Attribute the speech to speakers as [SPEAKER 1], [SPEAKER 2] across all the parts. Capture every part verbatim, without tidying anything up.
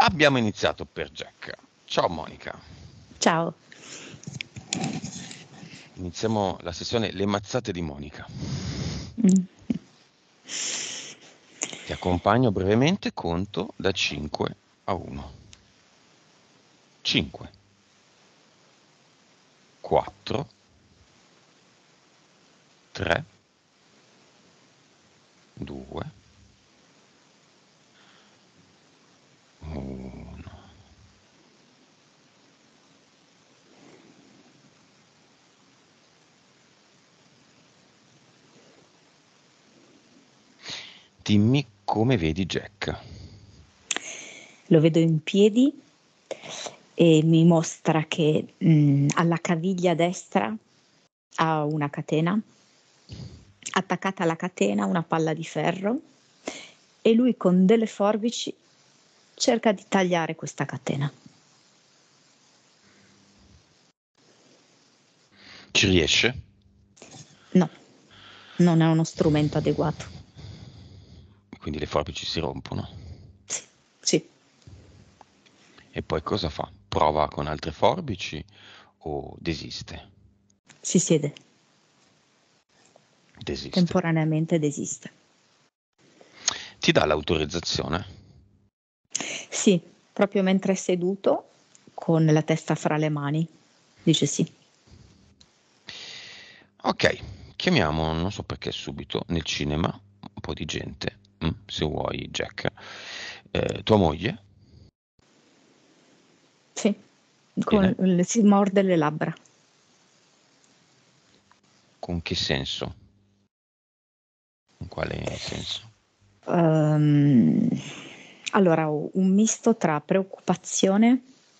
[SPEAKER 1] Abbiamo iniziato per Jack. Ciao Monica.
[SPEAKER 2] Ciao.
[SPEAKER 1] Iniziamo la sessione Le mazzate di Monica.
[SPEAKER 2] Mm.
[SPEAKER 1] Ti accompagno brevemente, conto da cinque a uno. cinque, quattro, tre, due, uno. Dimmi come vedi Jack.
[SPEAKER 2] Lo vedo in piedi e mi mostra che mh, alla caviglia destra ha una catena, attaccata alla catena una palla di ferro e lui con delle forbici cerca di tagliare questa catena.
[SPEAKER 1] Ci riesce?
[SPEAKER 2] No, non è uno strumento adeguato.
[SPEAKER 1] Quindi le forbici si rompono.
[SPEAKER 2] Sì, sì.
[SPEAKER 1] E poi cosa fa? Prova con altre forbici o desiste?
[SPEAKER 2] Si siede.
[SPEAKER 1] Desiste.
[SPEAKER 2] Temporaneamente desiste.
[SPEAKER 1] Ti dà l'autorizzazione?
[SPEAKER 2] Sì, proprio mentre è seduto, con la testa fra le mani, dice sì.
[SPEAKER 1] Ok, chiamiamo, non so perché subito, nel cinema, un po' di gente, mm, se vuoi Jack. Eh, tua moglie?
[SPEAKER 2] Sì, con, si morde le labbra.
[SPEAKER 1] Con che senso? In quale senso?
[SPEAKER 2] Um, allora, ho un misto tra preoccupazione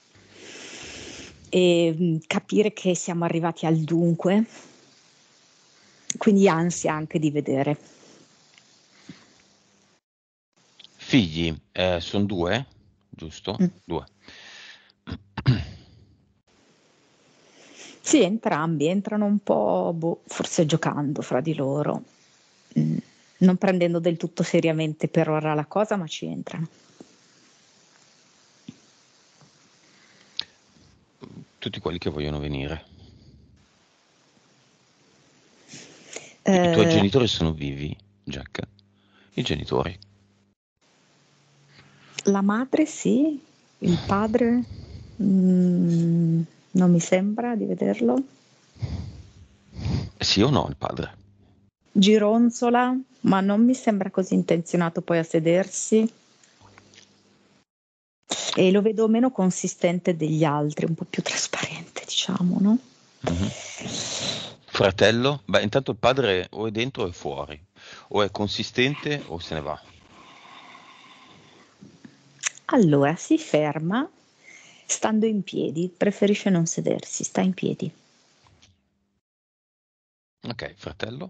[SPEAKER 2] e capire che siamo arrivati al dunque, quindi ansia anche di vedere.
[SPEAKER 1] Figli, eh, sono due, giusto?
[SPEAKER 2] Mm.
[SPEAKER 1] Due.
[SPEAKER 2] Sì, entrambi entrano un po', boh, forse giocando fra di loro, mm, non prendendo del tutto seriamente per ora la cosa, ma ci entrano.
[SPEAKER 1] Tutti quelli che vogliono venire.
[SPEAKER 2] Eh,
[SPEAKER 1] I tuoi genitori sono vivi, Jack? I genitori?
[SPEAKER 2] La madre sì, il padre mm, non mi sembra di vederlo.
[SPEAKER 1] Sì o no il padre?
[SPEAKER 2] Gironzola, ma non mi sembra così intenzionato poi a sedersi. E lo vedo meno consistente degli altri, un po' più trasparente, diciamo, no?
[SPEAKER 1] Mm-hmm. Fratello? Beh, intanto il padre o è dentro o è fuori, o è consistente o se ne va.
[SPEAKER 2] Allora si ferma stando in piedi, preferisce non sedersi, sta in piedi.
[SPEAKER 1] Ok, fratello?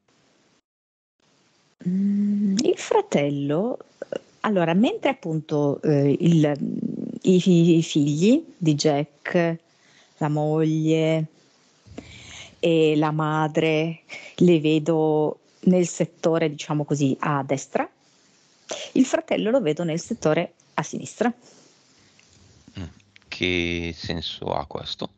[SPEAKER 2] Mm, il fratello, allora, mentre appunto eh, il, i, i figli di Jack, la moglie e la madre, le vedo nel settore, diciamo così, a destra, il fratello lo vedo nel settore a sinistra.
[SPEAKER 1] Mm. Che senso ha questo?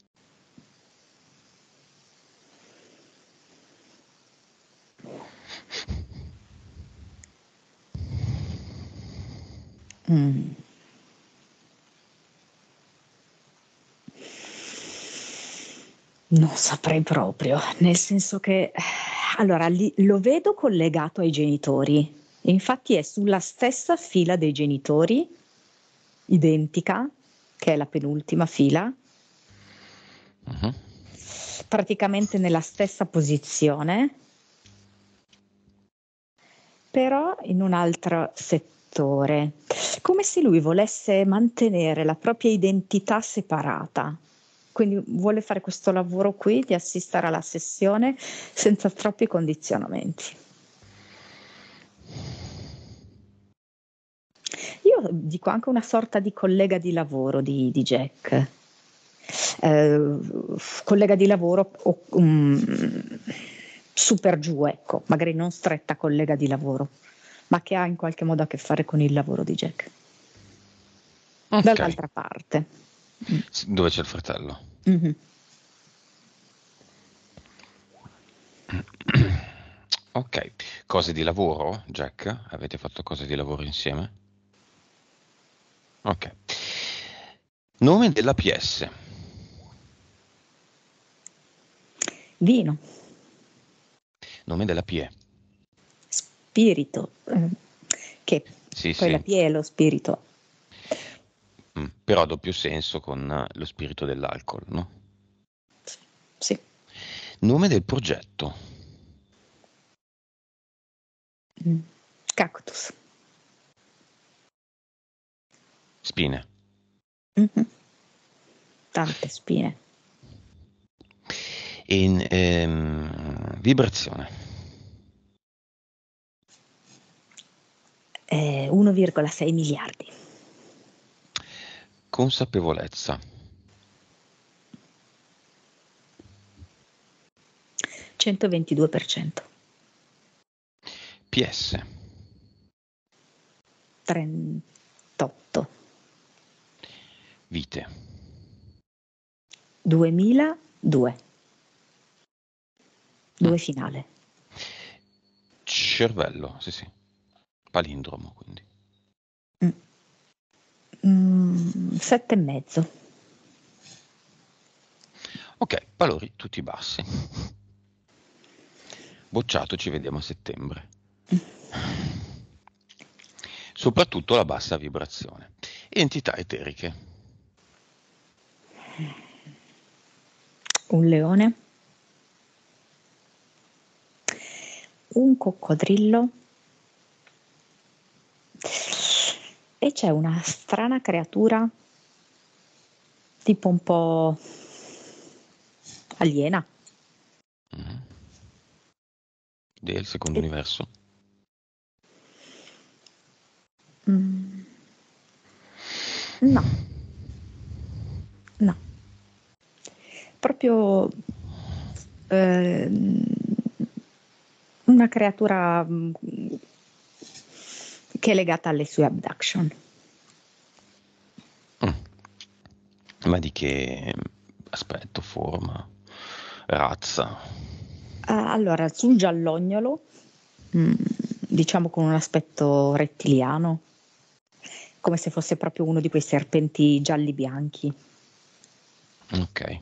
[SPEAKER 2] Mm. Non saprei proprio, nel senso che allora li, lo vedo collegato ai genitori, infatti è sulla stessa fila dei genitori, identica, che è la penultima fila,
[SPEAKER 1] Uh-huh.
[SPEAKER 2] praticamente nella stessa posizione, però in un altro settore, come se lui volesse mantenere la propria identità separata. Quindi vuole fare questo lavoro qui di assistere alla sessione senza troppi condizionamenti. Io dico anche una sorta di collega di lavoro di, di Jack. Eh, collega di lavoro o, um, super giù, ecco, magari non stretta collega di lavoro, ma che ha in qualche modo a che fare con il lavoro di Jack.
[SPEAKER 1] Ok.
[SPEAKER 2] dall'altra parte. Mm.
[SPEAKER 1] S- Dove c'è il fratello?
[SPEAKER 2] Mhm.
[SPEAKER 1] Ok. Cose di lavoro, Jack? Avete fatto cose di lavoro insieme? Ok. Nome della P S.
[SPEAKER 2] Vino,
[SPEAKER 1] Nome della P E.
[SPEAKER 2] spirito, eh, che
[SPEAKER 1] Sì,
[SPEAKER 2] poi la
[SPEAKER 1] sì.
[SPEAKER 2] P è lo spirito.
[SPEAKER 1] Mm, però ha doppio senso con eh, lo spirito dell'alcol, no?
[SPEAKER 2] Sì.
[SPEAKER 1] Nome del progetto.
[SPEAKER 2] Mm. Cactus.
[SPEAKER 1] Spine.
[SPEAKER 2] Mhm. Tante spine.
[SPEAKER 1] In, ehm, vibrazione.
[SPEAKER 2] Eh, uno virgola sei miliardi.
[SPEAKER 1] Consapevolezza.
[SPEAKER 2] centoventidue per cento.
[SPEAKER 1] P S.
[SPEAKER 2] trentotto.
[SPEAKER 1] Vite.
[SPEAKER 2] duemiladue. Due
[SPEAKER 1] Mm.
[SPEAKER 2] finale.
[SPEAKER 1] Cervello, sì sì. Palindromo, quindi.
[SPEAKER 2] Mm. Mm, sette e mezzo.
[SPEAKER 1] Ok, valori tutti bassi. Bocciato, ci vediamo a settembre. Soprattutto la bassa vibrazione. Entità eteriche.
[SPEAKER 2] Un leone. Un coccodrillo. E c'è una strana creatura tipo un po' aliena.
[SPEAKER 1] Mm. Del secondo
[SPEAKER 2] E-
[SPEAKER 1] universo.
[SPEAKER 2] mm, no, no. Proprio ehm, una creatura mm, che è legata alle sue abduction.
[SPEAKER 1] Mm. Ma di che aspetto, forma, razza?
[SPEAKER 2] Ah, allora, sul giallognolo, mm, diciamo con un aspetto rettiliano, come se fosse proprio uno di quei serpenti gialli bianchi.
[SPEAKER 1] Ok.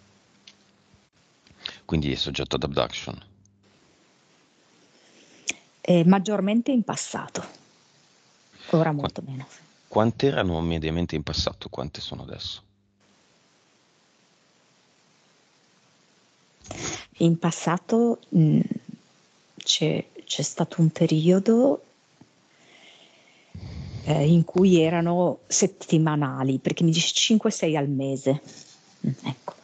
[SPEAKER 1] Quindi è soggetto ad abduction.
[SPEAKER 2] E maggiormente in passato, ora
[SPEAKER 1] Qua-
[SPEAKER 2] molto meno.
[SPEAKER 1] Quante erano mediamente in passato? Quante sono adesso?
[SPEAKER 2] In passato mh, c'è, c'è stato un periodo eh, in cui erano settimanali, perché mi dice cinque sei al mese. Mm, ecco.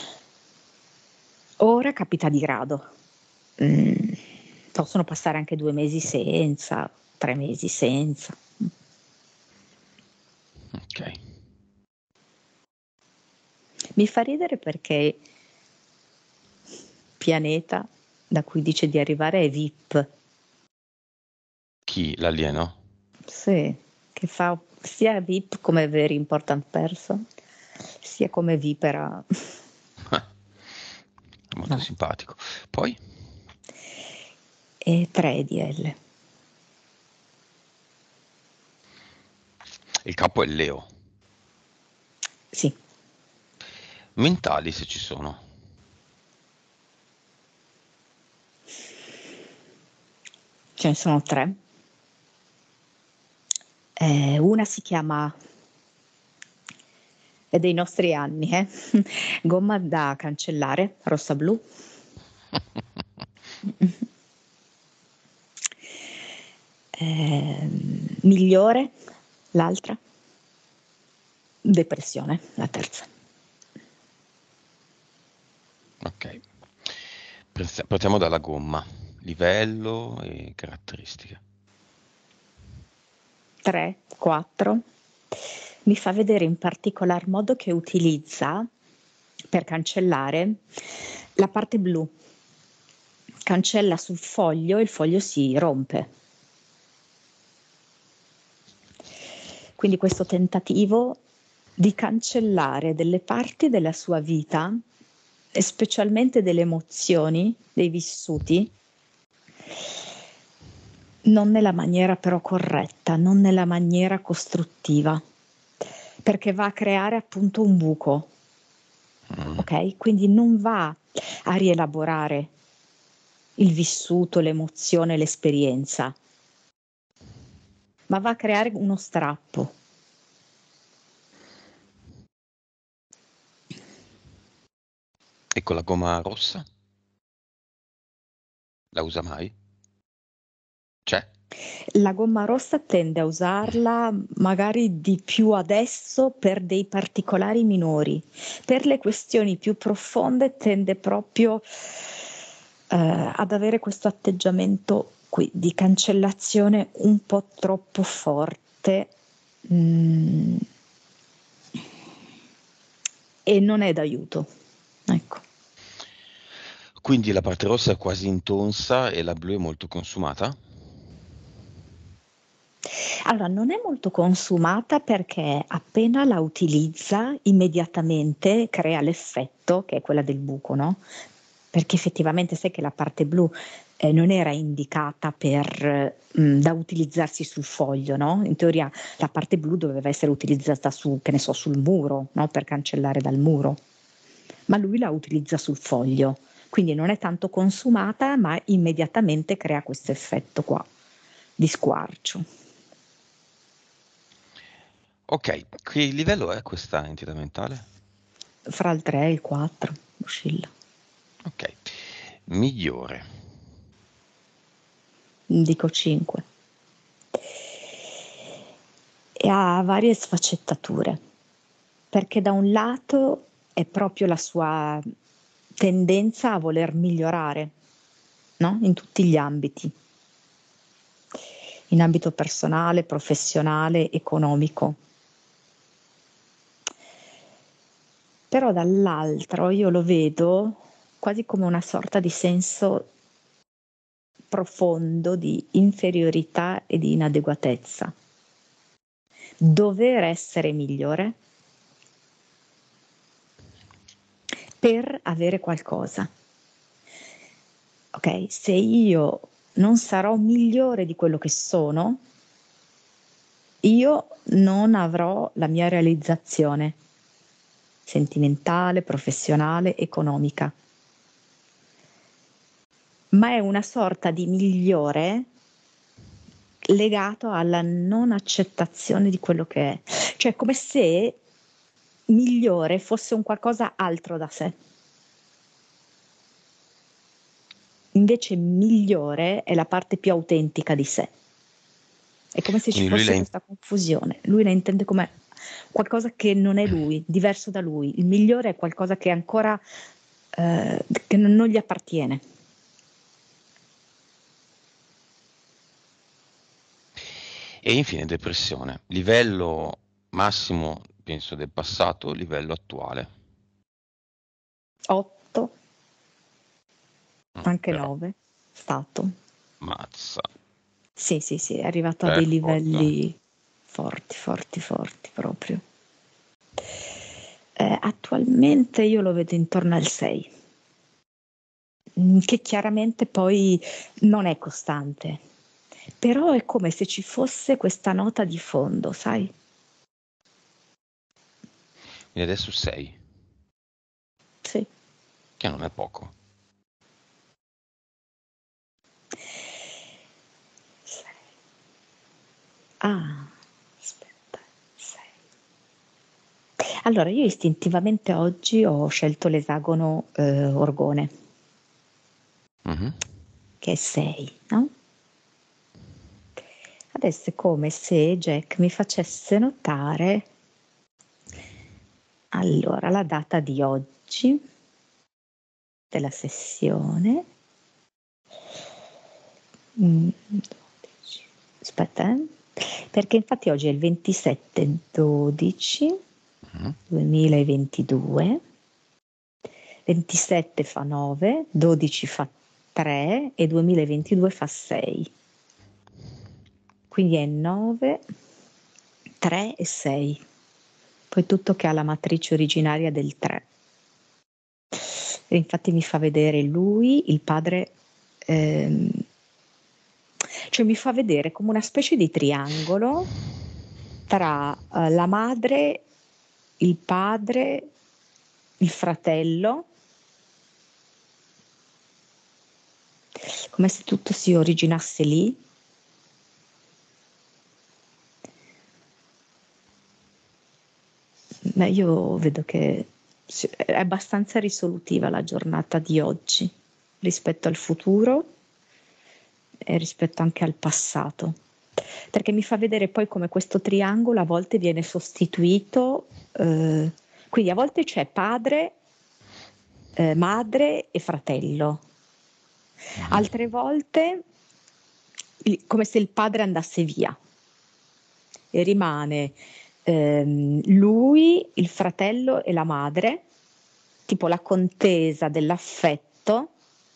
[SPEAKER 2] Ora capita di grado. Mm, possono passare anche due mesi senza, tre mesi senza.
[SPEAKER 1] Ok.
[SPEAKER 2] Mi fa ridere perché pianeta da cui dice di arrivare è V I P.
[SPEAKER 1] Chi? L'alieno?
[SPEAKER 2] Sì, che fa sia V I P come Very Important Person, sia come vipera.
[SPEAKER 1] Molto
[SPEAKER 2] Vabbè.
[SPEAKER 1] simpatico. Poi?
[SPEAKER 2] E tre D L.
[SPEAKER 1] Il capo è il Leo.
[SPEAKER 2] Sì,
[SPEAKER 1] Mentali se ci sono.
[SPEAKER 2] ce ne sono tre. Eh, una si chiama, è dei nostri anni, eh? Gomma da cancellare, rossa-blu. Eh, migliore, l'altra. Depressione, la terza.
[SPEAKER 1] Ok. Prez- Partiamo dalla gomma. Livello e caratteristiche.
[SPEAKER 2] tre, quattro. Mi fa vedere in particolar modo che utilizza per cancellare la parte blu. Cancella sul foglio e il foglio si rompe. Quindi questo tentativo di cancellare delle parti della sua vita, e specialmente delle emozioni, dei vissuti, non nella maniera però corretta, non nella maniera costruttiva, perché va a creare appunto un buco, ok? Quindi non va a rielaborare il vissuto, l'emozione, l'esperienza, ma va a creare uno strappo.
[SPEAKER 1] E con la gomma rossa? La usa mai? C'è?
[SPEAKER 2] La gomma rossa tende a usarla magari di più adesso per dei particolari minori. Per le questioni più profonde tende proprio eh, ad avere questo atteggiamento qui di cancellazione un po' troppo forte. Mm, e non è d'aiuto. Ecco.
[SPEAKER 1] Quindi la parte rossa è quasi intonsa e la blu è molto consumata?
[SPEAKER 2] Allora, non è molto consumata perché appena la utilizza immediatamente crea l'effetto che è quella del buco, no? Perché effettivamente sai che la parte blu eh, non era indicata per, mh, da utilizzarsi sul foglio, no? In teoria la parte blu doveva essere utilizzata su, che ne so, sul muro, no? Per cancellare dal muro. Ma lui la utilizza sul foglio, quindi non è tanto consumata, ma immediatamente crea questo effetto qua di squarcio.
[SPEAKER 1] Ok, che livello è questa entità mentale?
[SPEAKER 2] Fra il tre e il quattro oscilla.
[SPEAKER 1] Ok, migliore.
[SPEAKER 2] Dico cinque. E ha varie sfaccettature, perché da un lato è proprio la sua tendenza a voler migliorare, no? In tutti gli ambiti, in ambito personale, professionale, economico. Però dall'altro io lo vedo quasi come una sorta di senso profondo di inferiorità e di inadeguatezza. Dover essere migliore per avere qualcosa. Ok? Se io non sarò migliore di quello che sono, io non avrò la mia realizzazione sentimentale, professionale, economica. Ma è una sorta di migliore legato alla non accettazione di quello che è. Cioè come se migliore fosse un qualcosa altro da sé. Invece migliore è la parte più autentica di sé. È come se ci
[SPEAKER 1] Quindi lui
[SPEAKER 2] fosse
[SPEAKER 1] la,
[SPEAKER 2] questa confusione. Lui la intende come qualcosa che non è lui, diverso da lui. Il migliore è qualcosa che ancora eh, che non gli appartiene.
[SPEAKER 1] E infine depressione, livello massimo penso del passato, livello attuale.
[SPEAKER 2] otto,
[SPEAKER 1] Mm,
[SPEAKER 2] anche
[SPEAKER 1] però,
[SPEAKER 2] nove, stato.
[SPEAKER 1] mazza,
[SPEAKER 2] Sì, sì, sì, è arrivato a dei
[SPEAKER 1] jackpot.
[SPEAKER 2] livelli forti, forti, forti proprio. Eh, attualmente io lo vedo intorno al sei, che chiaramente poi non è costante, però è come se ci fosse questa nota di fondo, sai?
[SPEAKER 1] Quindi adesso sei,
[SPEAKER 2] Sì.
[SPEAKER 1] che non è poco.
[SPEAKER 2] Sei. Ah, aspetta, sei. Allora, io istintivamente oggi ho scelto l'esagono eh, orgone,
[SPEAKER 1] Mhm.
[SPEAKER 2] che è sei, no? Adesso è come se Jack mi facesse notare, allora, la data di oggi della sessione. Mm, dodici. Aspetta, eh. Perché infatti oggi è il ventisette dodici
[SPEAKER 1] Mhm.
[SPEAKER 2] duemilaventidue, ventisette fa nove, dodici fa tre e duemilaventidue fa sei. Quindi è nove tre e sei, poi tutto che ha la matrice originaria del tre. E infatti mi fa vedere lui, il padre, ehm, cioè mi fa vedere come una specie di triangolo tra eh, la madre, il padre, il fratello, come se tutto si originasse lì. Ma io vedo che sì, è abbastanza risolutiva la giornata di oggi rispetto al futuro e rispetto anche al passato, perché mi fa vedere poi come questo triangolo a volte viene sostituito, eh, quindi a volte c'è padre, eh, madre e fratello, altre volte il- come se il padre andasse via e rimane ehm, lui, il fratello e la madre, tipo la contesa dell'affetto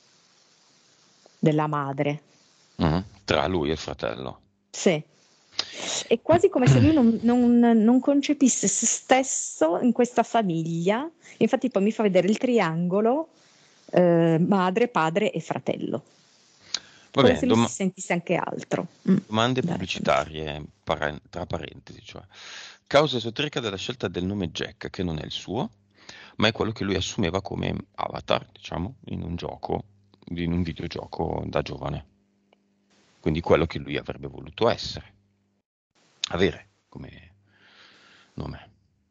[SPEAKER 2] della madre.
[SPEAKER 1] Mm, tra lui e il fratello.
[SPEAKER 2] Sì. È quasi come se lui non, non- non concepisse se stesso in questa famiglia. Infatti poi mi fa vedere il triangolo eh, madre, padre e fratello.
[SPEAKER 1] Va
[SPEAKER 2] Come
[SPEAKER 1] bene,
[SPEAKER 2] se lui si
[SPEAKER 1] dom-
[SPEAKER 2] sentisse anche altro. Mm.
[SPEAKER 1] domande
[SPEAKER 2] Dai, fammi-
[SPEAKER 1] pubblicitarie, paren- tra parentesi, cioè. Causa esoterica della scelta del nome Jack, che non è il suo, ma è quello che lui assumeva come avatar, diciamo, in un gioco, in un videogioco da giovane. Quindi quello che lui avrebbe voluto essere, avere come nome.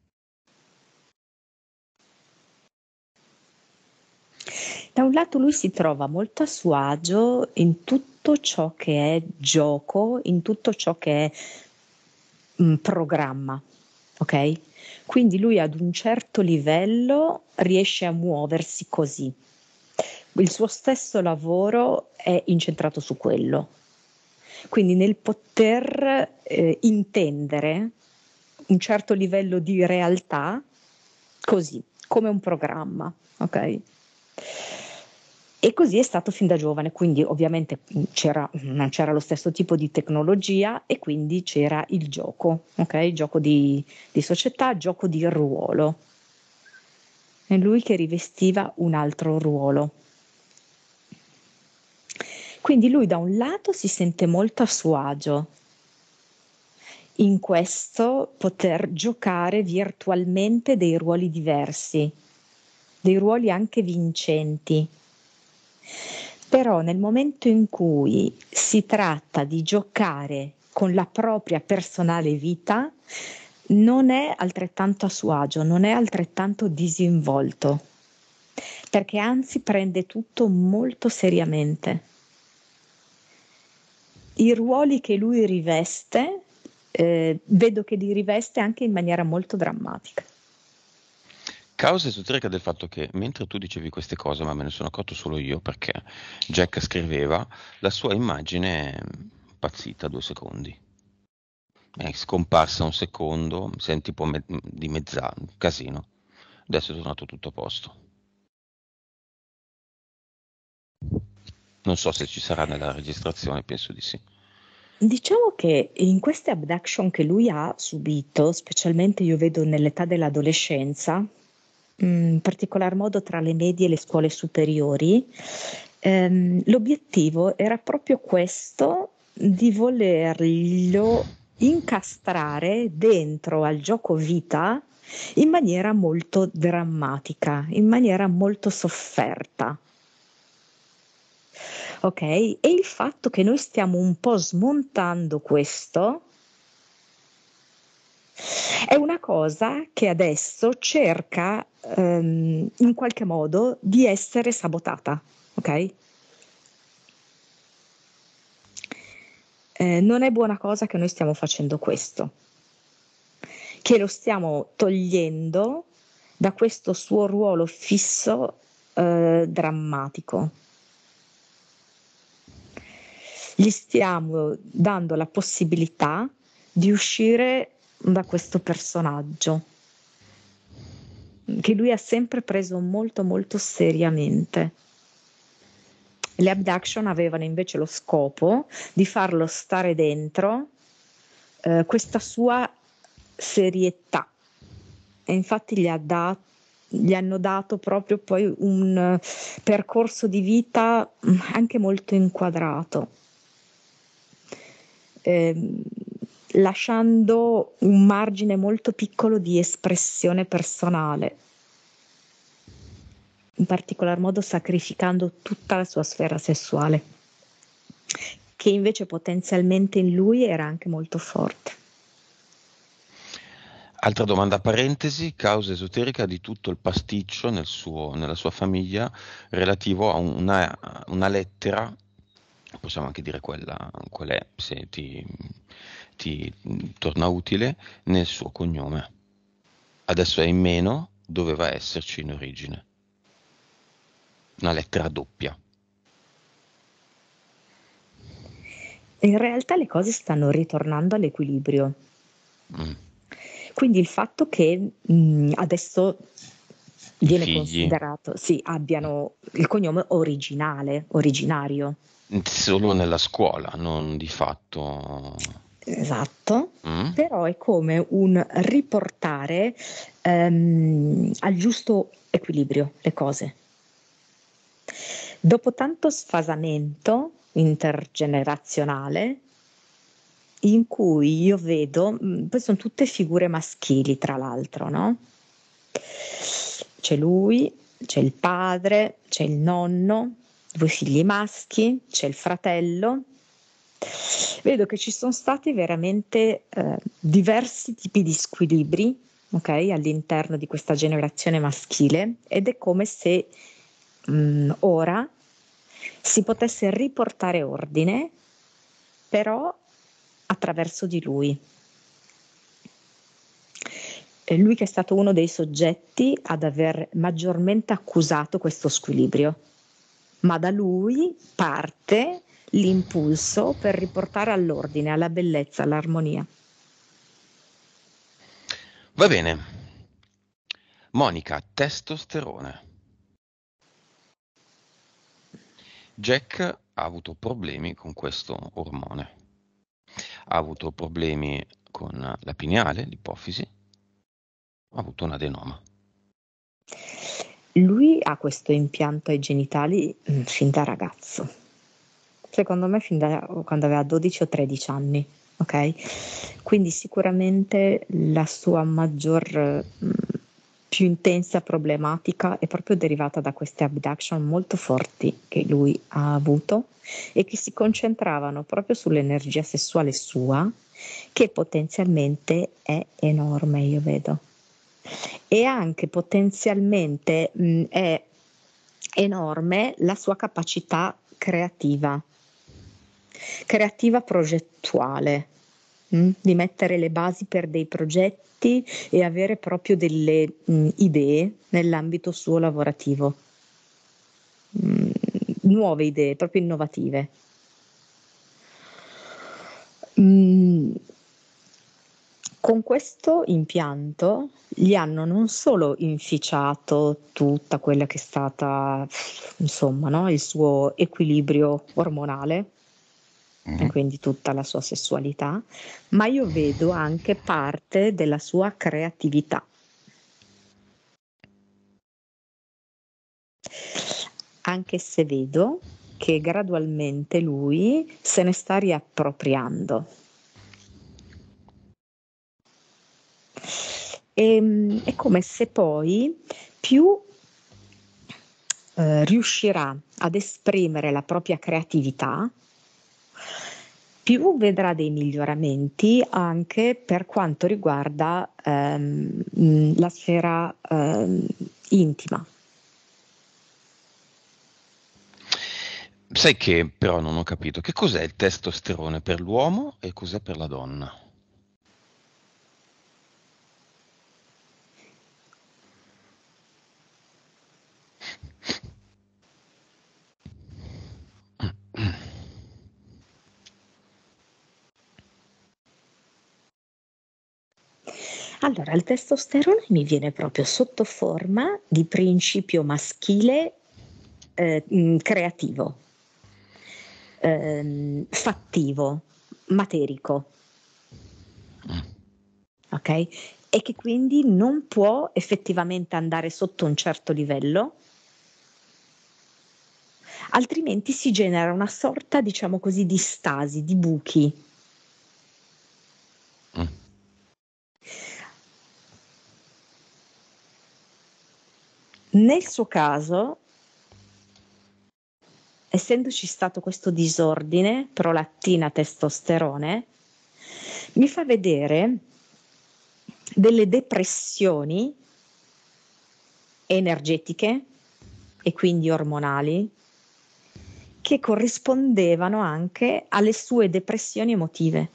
[SPEAKER 2] Da un lato lui si trova molto a suo agio in tutto ciò che è gioco, in tutto ciò che è mm, programma, ok? Quindi lui ad un certo livello riesce a muoversi così. Il suo stesso lavoro è incentrato su quello. Quindi nel poter eh, intendere un certo livello di realtà così, come un programma, ok? E così è stato fin da giovane, quindi ovviamente c'era, non c'era lo stesso tipo di tecnologia e quindi c'era il gioco, ok? Gioco di, di società, gioco di ruolo. È lui che rivestiva un altro ruolo. Quindi lui da un lato si sente molto a suo agio in questo poter giocare virtualmente dei ruoli diversi, dei ruoli anche vincenti. Però nel momento in cui si tratta di giocare con la propria personale vita, non è altrettanto a suo agio, non è altrettanto disinvolto, perché anzi prende tutto molto seriamente. I ruoli che lui riveste, eh, vedo che li riveste anche in maniera molto drammatica.
[SPEAKER 1] Causa esoterica del fatto che mentre tu dicevi queste cose, ma me ne sono accorto solo io perché Jack scriveva, la sua immagine è impazzita due secondi. È scomparsa un secondo, senti un po' me- di mezza, un casino. Adesso è tornato tutto a posto. Non so se ci sarà nella registrazione, penso di sì.
[SPEAKER 2] Diciamo che in queste abduction che lui ha subito, specialmente io vedo nell'età dell'adolescenza, mh, in particolar modo tra le medie e le scuole superiori, ehm, l'obiettivo era proprio questo di volerlo incastrare dentro al gioco vita in maniera molto drammatica, in maniera molto sofferta. Ok? E il fatto che noi stiamo un po' smontando questo è una cosa che adesso cerca ehm, in qualche modo di essere sabotata, ok? Eh, non è buona cosa che noi stiamo facendo questo, che lo stiamo togliendo da questo suo ruolo fisso eh, drammatico. Gli stiamo dando la possibilità di uscire da questo personaggio che lui ha sempre preso molto molto seriamente. Le abduction avevano invece lo scopo di farlo stare dentro eh, questa sua serietà, e infatti gli, ha dat- gli hanno dato proprio poi un eh, percorso di vita mm, anche molto inquadrato, ehm, lasciando un margine molto piccolo di espressione personale, in particolar modo sacrificando tutta la sua sfera sessuale, che invece potenzialmente in lui era anche molto forte.
[SPEAKER 1] Altra domanda a parentesi, causa esoterica di tutto il pasticcio nel suo- nella sua famiglia relativo a una, una lettera, possiamo anche dire quella, qual è, se ti, ti torna utile, nel suo cognome. Adesso è in meno, doveva esserci in origine. Una lettera doppia.
[SPEAKER 2] In realtà le cose stanno ritornando all'equilibrio.
[SPEAKER 1] Mm.
[SPEAKER 2] Quindi il fatto che mh, adesso
[SPEAKER 1] I
[SPEAKER 2] viene
[SPEAKER 1] figli,
[SPEAKER 2] considerato, sì, abbiano il cognome originale, originario.
[SPEAKER 1] solo nella scuola, non di fatto.
[SPEAKER 2] Esatto,
[SPEAKER 1] Mm?
[SPEAKER 2] però è come un riportare ehm, al giusto equilibrio le cose. Dopo tanto sfasamento intergenerazionale, in cui io vedo, mh, poi sono tutte figure maschili tra l'altro, no? C'è lui, c'è il padre, c'è il nonno, due figli maschi, c'è il fratello. Vedo che ci sono stati veramente eh, diversi tipi di squilibri, ok, all'interno di questa generazione maschile, ed è come se mh, ora si potesse riportare ordine, però attraverso di lui. È lui che è stato uno dei soggetti ad aver maggiormente accusato questo squilibrio, ma da lui parte l'impulso per riportare all'ordine, alla bellezza, all'armonia.
[SPEAKER 1] Va bene. Monica, testosterone. Jack ha avuto problemi con questo ormone. Ha avuto problemi con la pineale, l'ipofisi, ha avuto un adenoma.
[SPEAKER 2] Lui ha questo impianto ai genitali mh, fin da ragazzo, secondo me fin da quando aveva dodici o tredici anni, ok? Quindi sicuramente la sua maggior, mh, più intensa problematica è proprio derivata da queste abduction molto forti che lui ha avuto e che si concentravano proprio sull'energia sessuale sua, che potenzialmente è enorme, io vedo. E anche potenzialmente mh, è enorme la sua capacità creativa, creativa progettuale, mh, di mettere le basi per dei progetti e avere proprio delle mh, idee nell'ambito suo lavorativo, mh, nuove idee, proprio innovative. Mm, Con questo impianto gli hanno non solo inficiato tutta quella che è stata, insomma, no, il suo equilibrio ormonale, e
[SPEAKER 1] Mhm.
[SPEAKER 2] quindi tutta la sua sessualità, ma io vedo anche parte della sua creatività. Anche se vedo che gradualmente lui se ne sta riappropriando. E, è come se poi più eh, riuscirà ad esprimere la propria creatività, più vedrà dei miglioramenti anche per quanto riguarda ehm, la sfera ehm, intima.
[SPEAKER 1] Sai che però non ho capito che cos'è il testosterone per l'uomo e cos'è per la donna.
[SPEAKER 2] Allora, il testosterone mi viene proprio sotto forma di principio maschile eh, mh, creativo, ehm, fattivo, materico.
[SPEAKER 1] Mm.
[SPEAKER 2] ok? E che quindi non può effettivamente andare sotto un certo livello, altrimenti si genera una sorta, diciamo così, di stasi, di buchi.
[SPEAKER 1] Mm.
[SPEAKER 2] Nel suo caso, essendoci stato questo disordine prolattina-testosterone, mi fa vedere delle depressioni energetiche e quindi ormonali che corrispondevano anche alle sue depressioni emotive.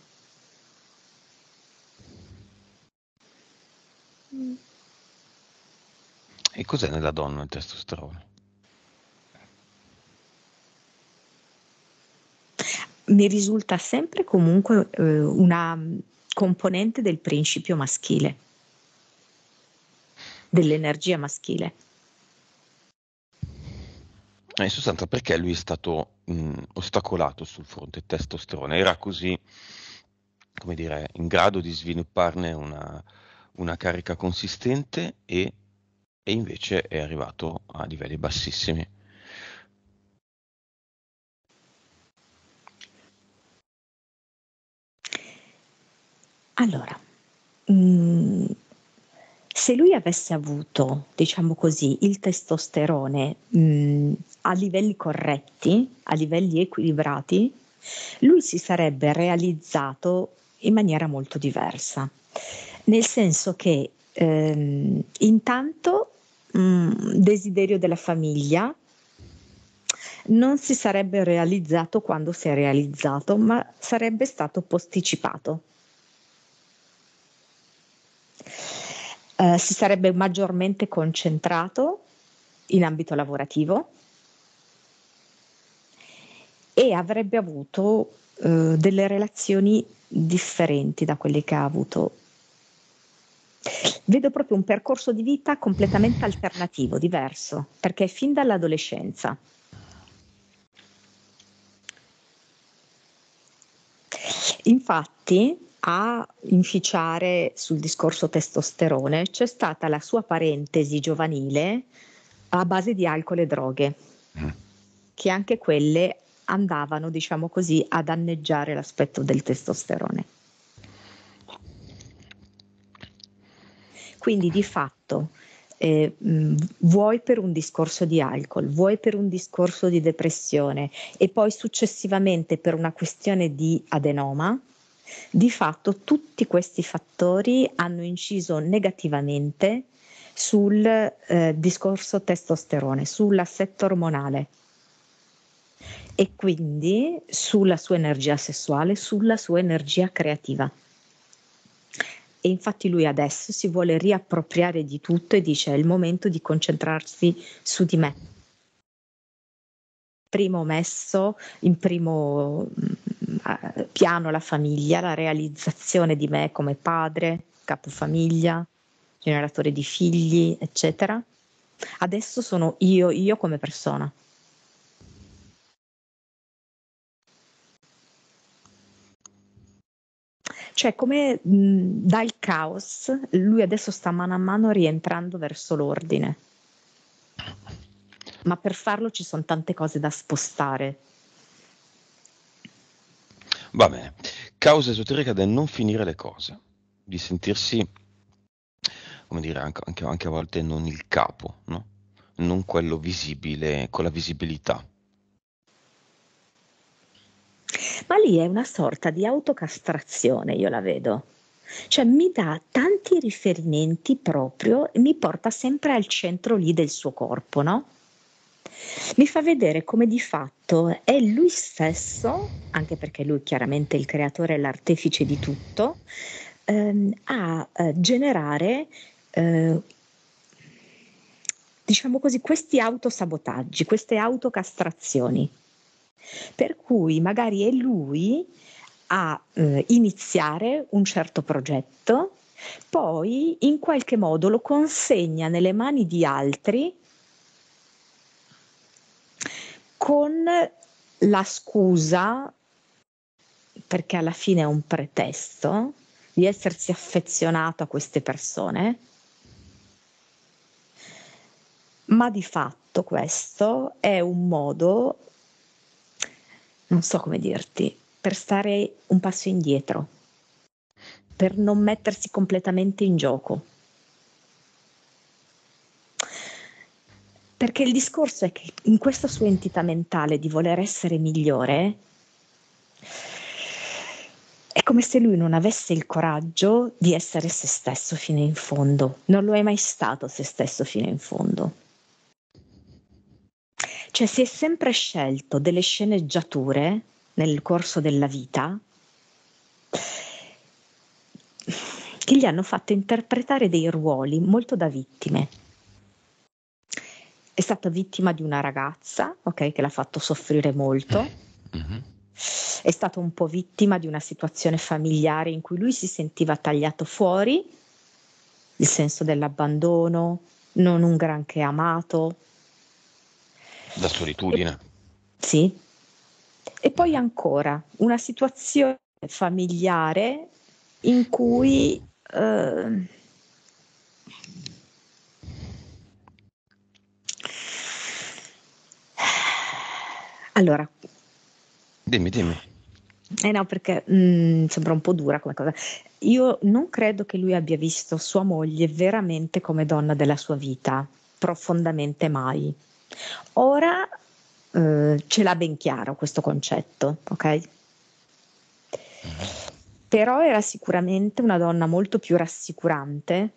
[SPEAKER 1] E cos'è nella donna il testosterone?
[SPEAKER 2] Mi risulta sempre comunque eh, una componente del principio maschile, dell'energia maschile.
[SPEAKER 1] In sostanza, perché lui è stato mh, ostacolato sul fronte testosterone? Era così, come dire, in grado di svilupparne una, una carica consistente e, e invece è arrivato a livelli bassissimi.
[SPEAKER 2] Allora, mh, se lui avesse avuto, diciamo così, il testosterone mh, a livelli corretti, a livelli equilibrati, lui si sarebbe realizzato in maniera molto diversa. Nel senso che ehm, intanto mh, desiderio della famiglia non si sarebbe realizzato quando si è realizzato, ma sarebbe stato posticipato. Eh, si sarebbe maggiormente concentrato in ambito lavorativo e avrebbe avuto eh, delle relazioni differenti da quelle che ha avuto. Vedo proprio un percorso di vita completamente alternativo, diverso, perché è fin dall'adolescenza. Infatti, a inficiare sul discorso testosterone c'è stata la sua parentesi giovanile a base di alcol e droghe,
[SPEAKER 1] Mm.
[SPEAKER 2] che anche quelle andavano, diciamo così, a danneggiare l'aspetto del testosterone. Quindi di fatto, eh, mh, vuoi per un discorso di alcol, vuoi per un discorso di depressione e poi successivamente per una questione di adenoma, di fatto tutti questi fattori hanno inciso negativamente sul eh, discorso testosterone, sull'assetto ormonale e quindi sulla sua energia sessuale, sulla sua energia creativa. E infatti lui adesso si vuole riappropriare di tutto e dice: è il momento di concentrarsi su di me. Primo ho messo in primo mh, piano la famiglia, la realizzazione di me come padre, capofamiglia, generatore di figli, eccetera. Adesso sono io, io come persona. Cioè, come mh, dal caos, lui adesso sta mano a mano rientrando verso l'ordine. Ma per farlo ci sono tante cose da spostare.
[SPEAKER 1] Va bene. Causa esoterica del non finire le cose, di sentirsi, come dire, anche, anche- anche a volte non il capo, no? Non quello visibile, con la visibilità.
[SPEAKER 2] Ma lì è una sorta di autocastrazione, io la vedo. Cioè mi dà tanti riferimenti proprio e mi porta sempre al centro lì del suo corpo, no? Mi fa vedere come di fatto è lui stesso, anche perché lui chiaramente è il creatore e l'artefice di tutto, ehm, a eh, generare, eh, diciamo così, questi autosabotaggi, queste autocastrazioni. Per cui magari è lui a eh, iniziare un certo progetto, poi in qualche modo lo consegna nelle mani di altri con la scusa, perché alla fine è un pretesto, di essersi affezionato a queste persone, ma di fatto questo è un modo, non so come dirti, per stare un passo indietro, per non mettersi completamente in gioco. Perché il discorso è che in questa sua entità mentale di voler essere migliore, è come se lui non avesse il coraggio di essere se stesso fino in fondo. Non lo è mai stato se stesso fino in fondo. Cioè si è sempre scelto delle sceneggiature nel corso della vita che gli hanno fatto interpretare dei ruoli molto da vittime. È stata vittima di una ragazza, ok, che l'ha fatto soffrire molto.
[SPEAKER 1] Mhm.
[SPEAKER 2] È stato un po' vittima di una situazione familiare in cui lui si sentiva tagliato fuori, il senso dell'abbandono, non un granché amato.
[SPEAKER 1] La solitudine.
[SPEAKER 2] Sì. E poi ancora una situazione familiare in cui eh, allora,
[SPEAKER 1] Dimmi, dimmi.
[SPEAKER 2] eh no, perché mh, sembra un po' dura come cosa. Io non credo che lui abbia visto sua moglie veramente come donna della sua vita, profondamente mai. Ora eh, ce l'ha ben chiaro questo concetto, ok?
[SPEAKER 1] Mhm.
[SPEAKER 2] Però era sicuramente una donna molto più rassicurante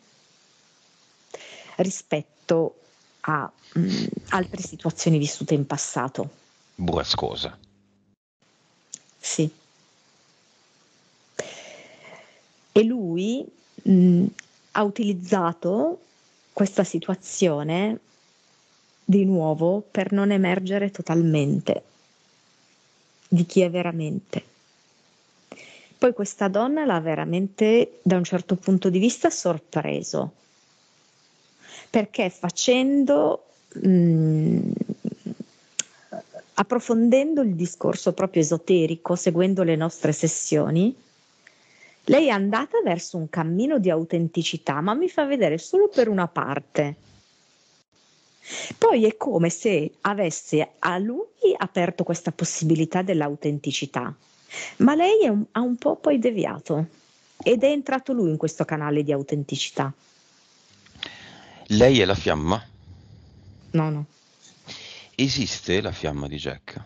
[SPEAKER 2] rispetto a mh, altre situazioni vissute in passato.
[SPEAKER 1] Burrascosa.
[SPEAKER 2] Sì. E lui mh, ha utilizzato questa situazione di nuovo per non emergere totalmente di chi è veramente. Poi questa donna l'ha veramente, da un certo punto di vista, sorpreso, perché facendo, mh, approfondendo il discorso proprio esoterico, seguendo le nostre sessioni, lei è andata verso un cammino di autenticità, ma mi fa vedere solo per una parte. Poi è come se avesse a lui aperto questa possibilità dell'autenticità, ma lei è un, ha un po' poi deviato ed è entrato lui in questo canale di autenticità.
[SPEAKER 1] Lei è la fiamma?
[SPEAKER 2] No, no.
[SPEAKER 1] Esiste la fiamma di Jack?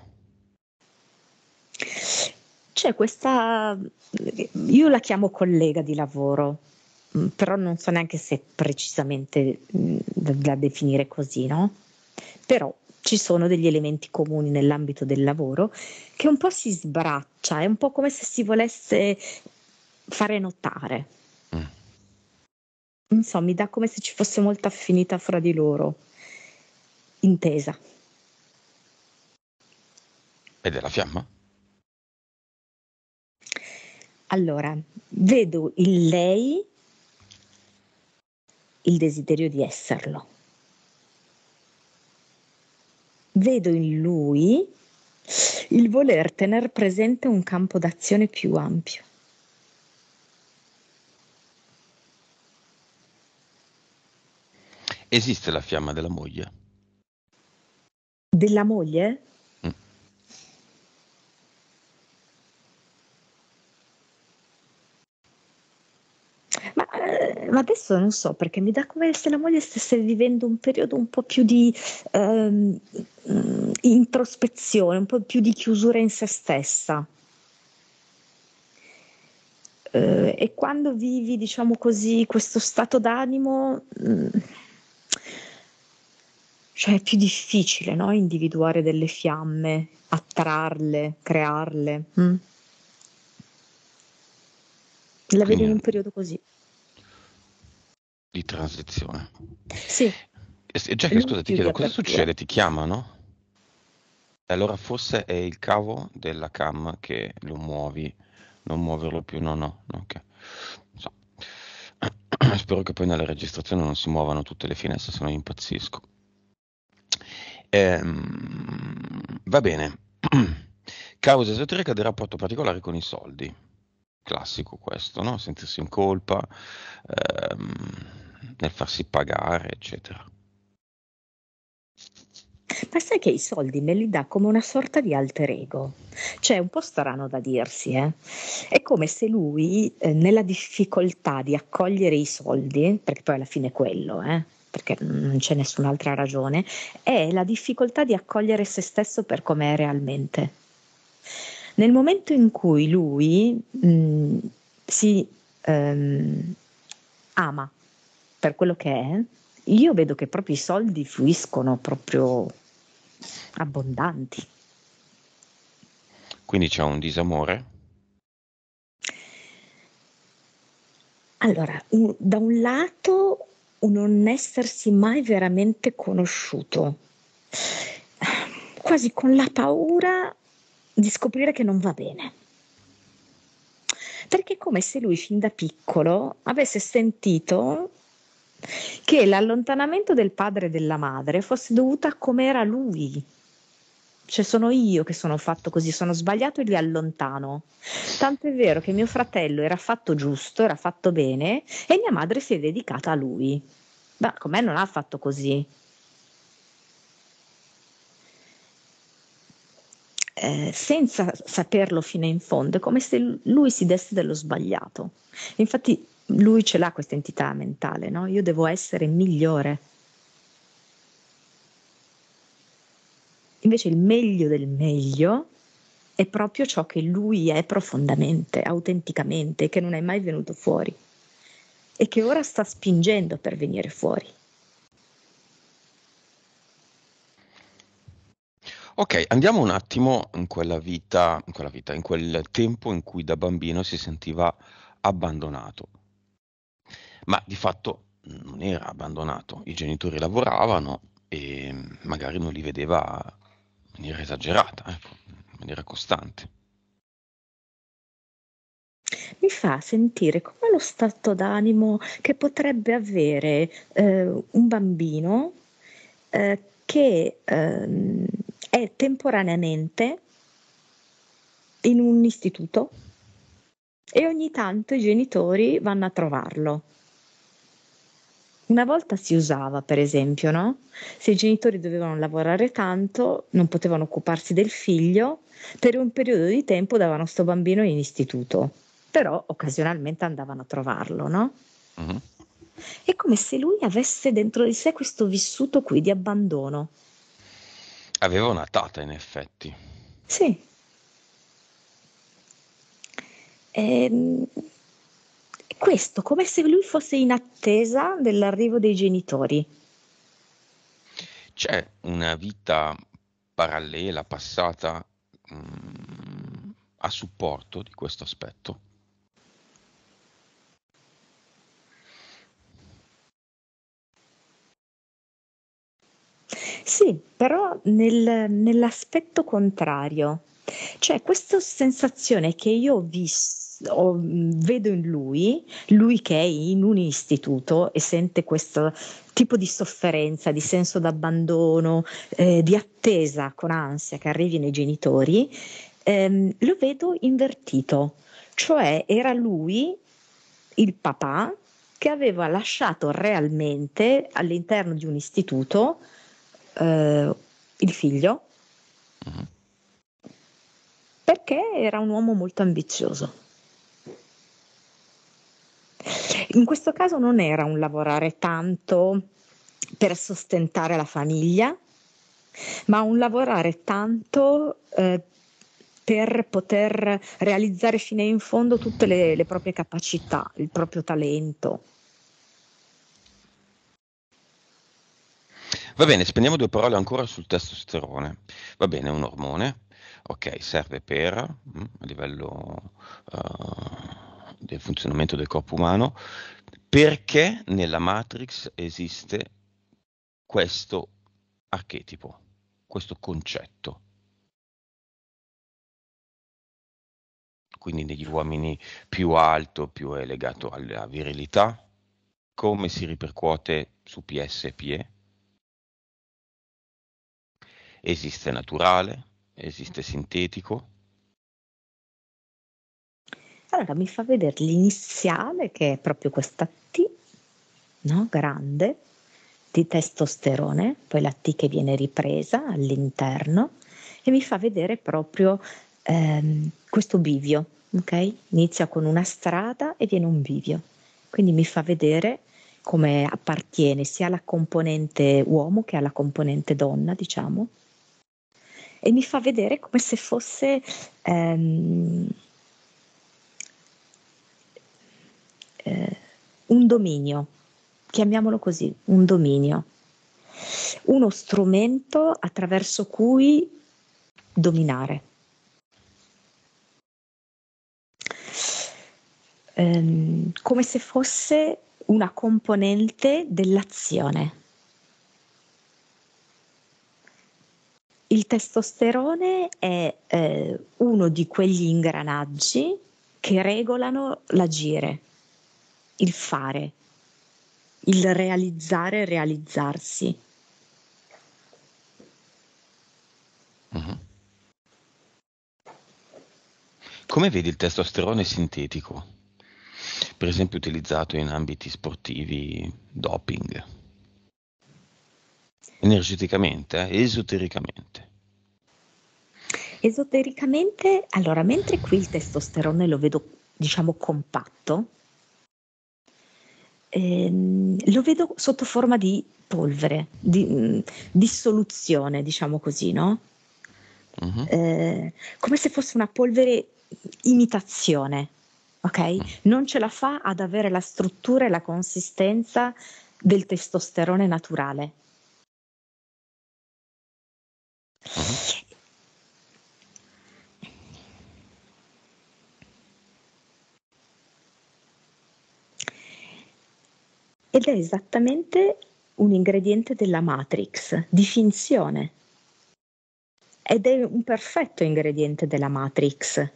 [SPEAKER 2] C'è questa, io la chiamo collega di lavoro, mh, però non so neanche se precisamente mh, da, da definire così, no? Però ci sono degli elementi comuni nell'ambito del lavoro che un po' si sbraccia, è un po' come se si volesse fare notare.
[SPEAKER 1] Mm.
[SPEAKER 2] Non so, mi dà come se ci fosse molta affinità fra di loro, intesa.
[SPEAKER 1] Ed è la fiamma?
[SPEAKER 2] Allora, vedo in lei il desiderio di esserlo. Vedo in lui il voler tener presente un campo d'azione più ampio.
[SPEAKER 1] Esiste la fiamma della moglie?
[SPEAKER 2] Della moglie?
[SPEAKER 1] Mm.
[SPEAKER 2] Ma, eh, ma adesso non so, perché mi dà come se la moglie stesse vivendo un periodo un po' più di ehm, mm, introspezione, un po' più di chiusura in se stessa. Eh, e quando vivi, diciamo così, questo stato d'animo, mh, cioè è più difficile, no? Individuare delle fiamme, attrarle, crearle. mm. La vedo
[SPEAKER 1] Quindi
[SPEAKER 2] in
[SPEAKER 1] mm,
[SPEAKER 2] un periodo così.
[SPEAKER 1] di transizione.
[SPEAKER 2] Sì,
[SPEAKER 1] E s- e Jack,
[SPEAKER 2] non
[SPEAKER 1] scusa, ti
[SPEAKER 2] più di
[SPEAKER 1] chiedo, cosa
[SPEAKER 2] apertura.
[SPEAKER 1] succede? Ti chiamano? E allora forse è il cavo della cam che lo muovi, non muoverlo più, no, no, no, ok. Non so. Spero che poi nella registrazione non si muovano tutte le finestre, se no impazzisco. Ehm, va bene. Causa esoterica del rapporto particolare con i soldi. classico questo, no? Sentirsi in colpa, ehm, nel farsi pagare, eccetera.
[SPEAKER 2] Ma sai che i soldi me li dà come una sorta di alter ego? Cioè, è un po' strano da dirsi, eh. È come se lui, eh, nella difficoltà di accogliere i soldi, perché poi alla fine è quello, eh, perché non c'è nessun'altra ragione, è la difficoltà di accogliere se stesso per com'è realmente. Nel momento in cui lui mh, si ehm, ama per quello che è, io vedo che proprio i soldi fluiscono proprio abbondanti.
[SPEAKER 1] Quindi c'è un disamore?
[SPEAKER 2] Allora, u- da un lato un non essersi mai veramente conosciuto, quasi con la paura di scoprire che non va bene. Perché è come se lui fin da piccolo avesse sentito che l'allontanamento del padre e della madre fosse dovuto a com'era lui. Cioè sono io che sono fatto così, sono sbagliato e li allontano. Tanto è vero che mio fratello era fatto giusto, era fatto bene e mia madre si è dedicata a lui. Ma con me non ha fatto così. Eh, senza saperlo fino in fondo, è come se lui si desse dello sbagliato. Infatti lui ce l'ha questa entità mentale, no? Io devo essere migliore. Invece il meglio del meglio è proprio ciò che lui è profondamente, autenticamente, che non è mai venuto fuori e che ora sta spingendo per venire fuori.
[SPEAKER 1] Ok, andiamo un attimo in quella vita, in quella vita, in quel tempo in cui da bambino si sentiva abbandonato, ma di fatto non era abbandonato, i genitori lavoravano e magari non li vedeva in maniera esagerata, ecco, in maniera costante.
[SPEAKER 2] Mi fa sentire come lo stato d'animo che potrebbe avere eh, un bambino eh, che ehm, è temporaneamente in un istituto e ogni tanto i genitori vanno a trovarlo. Una volta si usava, per esempio, no? Se i genitori dovevano lavorare tanto, non potevano occuparsi del figlio, per un periodo di tempo davano sto bambino in istituto, però occasionalmente andavano a trovarlo, no?
[SPEAKER 1] Mhm.
[SPEAKER 2] È come se lui avesse dentro di sé questo vissuto qui di abbandono.
[SPEAKER 1] Aveva una tata in effetti.
[SPEAKER 2] Sì. Ehm, questo, come se lui fosse in attesa dell'arrivo dei genitori.
[SPEAKER 1] C'è una vita parallela, passata, mm, a supporto di questo aspetto.
[SPEAKER 2] Sì, però nel nell'aspetto contrario. Cioè questa sensazione che io ho vis ho mhmm, vedo in lui, lui che è in un istituto e sente questo tipo di sofferenza, di senso d'abbandono, ehm, di attesa con ansia che arrivino i genitori, ehm, lo vedo invertito. Cioè era lui, il papà, che aveva lasciato realmente all'interno di un istituto eh, il figlio
[SPEAKER 1] Mhm.
[SPEAKER 2] perché era un uomo molto ambizioso. In questo caso non era un lavorare tanto per sostentare la famiglia, ma un lavorare tanto eh, per poter realizzare fino in fondo tutte le, le proprie capacità, il proprio talento.
[SPEAKER 1] Va bene, spendiamo due parole ancora sul testosterone. Va bene, è un ormone, ok, serve per, mm, a livello eh, del funzionamento del corpo umano, perché nella Matrix esiste questo archetipo, questo concetto. Quindi negli uomini più alto, più è legato alla virilità, come si ripercuote su P S e P E? Esiste naturale, esiste sintetico.
[SPEAKER 2] Allora mi fa vedere l'iniziale, che è proprio questa T, no? Grande, di testosterone, poi la T che viene ripresa all'interno, e mi fa vedere proprio ehm, questo bivio, ok? Inizia con una strada e viene un bivio, quindi mi fa vedere come appartiene sia alla componente uomo che alla componente donna, diciamo, e mi fa vedere come se fosse ehm, eh, un dominio, chiamiamolo così, un dominio, uno strumento attraverso cui dominare. Ehm, come se fosse una componente dell'azione. Il testosterone è eh, uno di quegli ingranaggi che regolano l'agire, il fare, il realizzare e realizzarsi.
[SPEAKER 1] Mhm. Come vedi il testosterone sintetico? Per esempio utilizzato in ambiti sportivi, doping, energeticamente, eh, esotericamente.
[SPEAKER 2] Esotericamente, allora, mentre qui il testosterone lo vedo, diciamo, compatto, ehm, lo vedo sotto forma di polvere, di, mh, di soluzione, diciamo così, no?
[SPEAKER 1] Mhm.
[SPEAKER 2] Eh, come se fosse una polvere imitazione, ok?
[SPEAKER 1] Mm.
[SPEAKER 2] Non ce la fa ad avere la struttura e la consistenza del testosterone naturale.
[SPEAKER 1] Mhm.
[SPEAKER 2] Ed è esattamente un ingrediente della Matrix, di finzione. Ed è un perfetto ingrediente della Matrix.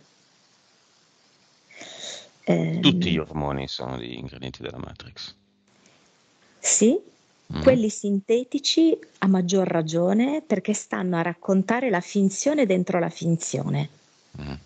[SPEAKER 1] Tutti gli
[SPEAKER 2] Ehm,
[SPEAKER 1] ormoni sono degli ingredienti della Matrix.
[SPEAKER 2] sì,
[SPEAKER 1] Mhm.
[SPEAKER 2] quelli sintetici a maggior ragione perché stanno a raccontare la finzione dentro la finzione.
[SPEAKER 1] Mhm.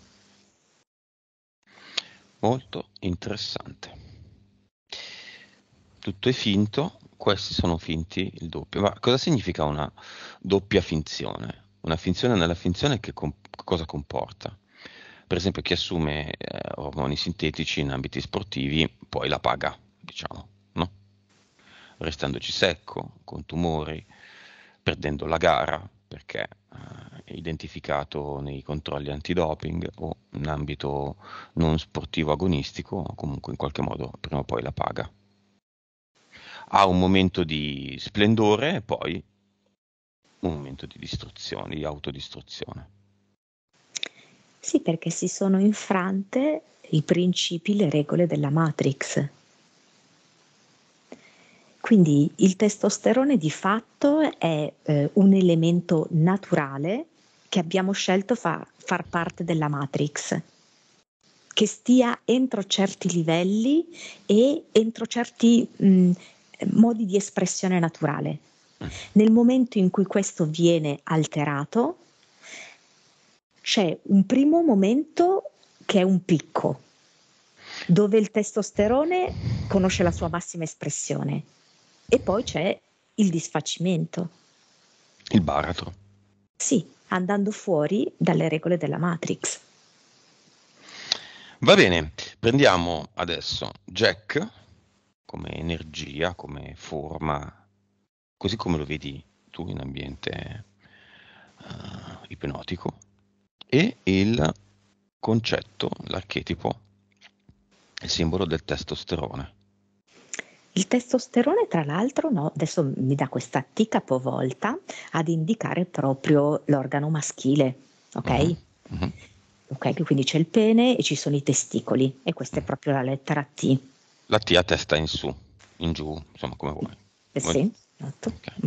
[SPEAKER 1] Molto interessante. Tutto è finto, questi sono finti il doppio. Ma cosa significa una doppia finzione? Una finzione nella finzione che com- cosa comporta? Per esempio, chi assume eh, ormoni sintetici in ambiti sportivi poi la paga, diciamo, no? Restandoci secco, con tumori, perdendo la gara perché eh, è identificato nei controlli antidoping o in ambito non sportivo agonistico, comunque in qualche modo prima o poi la paga. Ha un momento di splendore e poi un momento di distruzione, di autodistruzione.
[SPEAKER 2] Sì, perché si sono infrante i principi, le regole della Matrix. Quindi il testosterone di fatto è eh, un elemento naturale che abbiamo scelto fa- far parte della Matrix, che stia entro certi livelli e entro certi mh, modi di espressione naturale.
[SPEAKER 1] Mm.
[SPEAKER 2] Nel momento in cui questo viene alterato, c'è un primo momento che è un picco, dove il testosterone conosce la sua massima espressione e poi c'è il disfacimento.
[SPEAKER 1] Il baratro.
[SPEAKER 2] Sì, andando fuori dalle regole della Matrix.
[SPEAKER 1] Va bene, prendiamo adesso Jack come energia, come forma, così come lo vedi tu in ambiente eh, ipnotico, e il concetto, l'archetipo, il simbolo del testosterone.
[SPEAKER 2] Il testosterone, tra l'altro, no, adesso mi dà questa T capovolta ad indicare proprio l'organo maschile,
[SPEAKER 1] Mhm,
[SPEAKER 2] ok?
[SPEAKER 1] mhm,
[SPEAKER 2] Ok, quindi c'è il pene e ci sono i testicoli e questa è
[SPEAKER 1] mhm.
[SPEAKER 2] proprio la lettera T.
[SPEAKER 1] La T a testa in su, in giù, insomma come vuoi.
[SPEAKER 2] Eh
[SPEAKER 1] Vuoi-
[SPEAKER 2] sì, esatto.
[SPEAKER 1] ok.
[SPEAKER 2] Mm.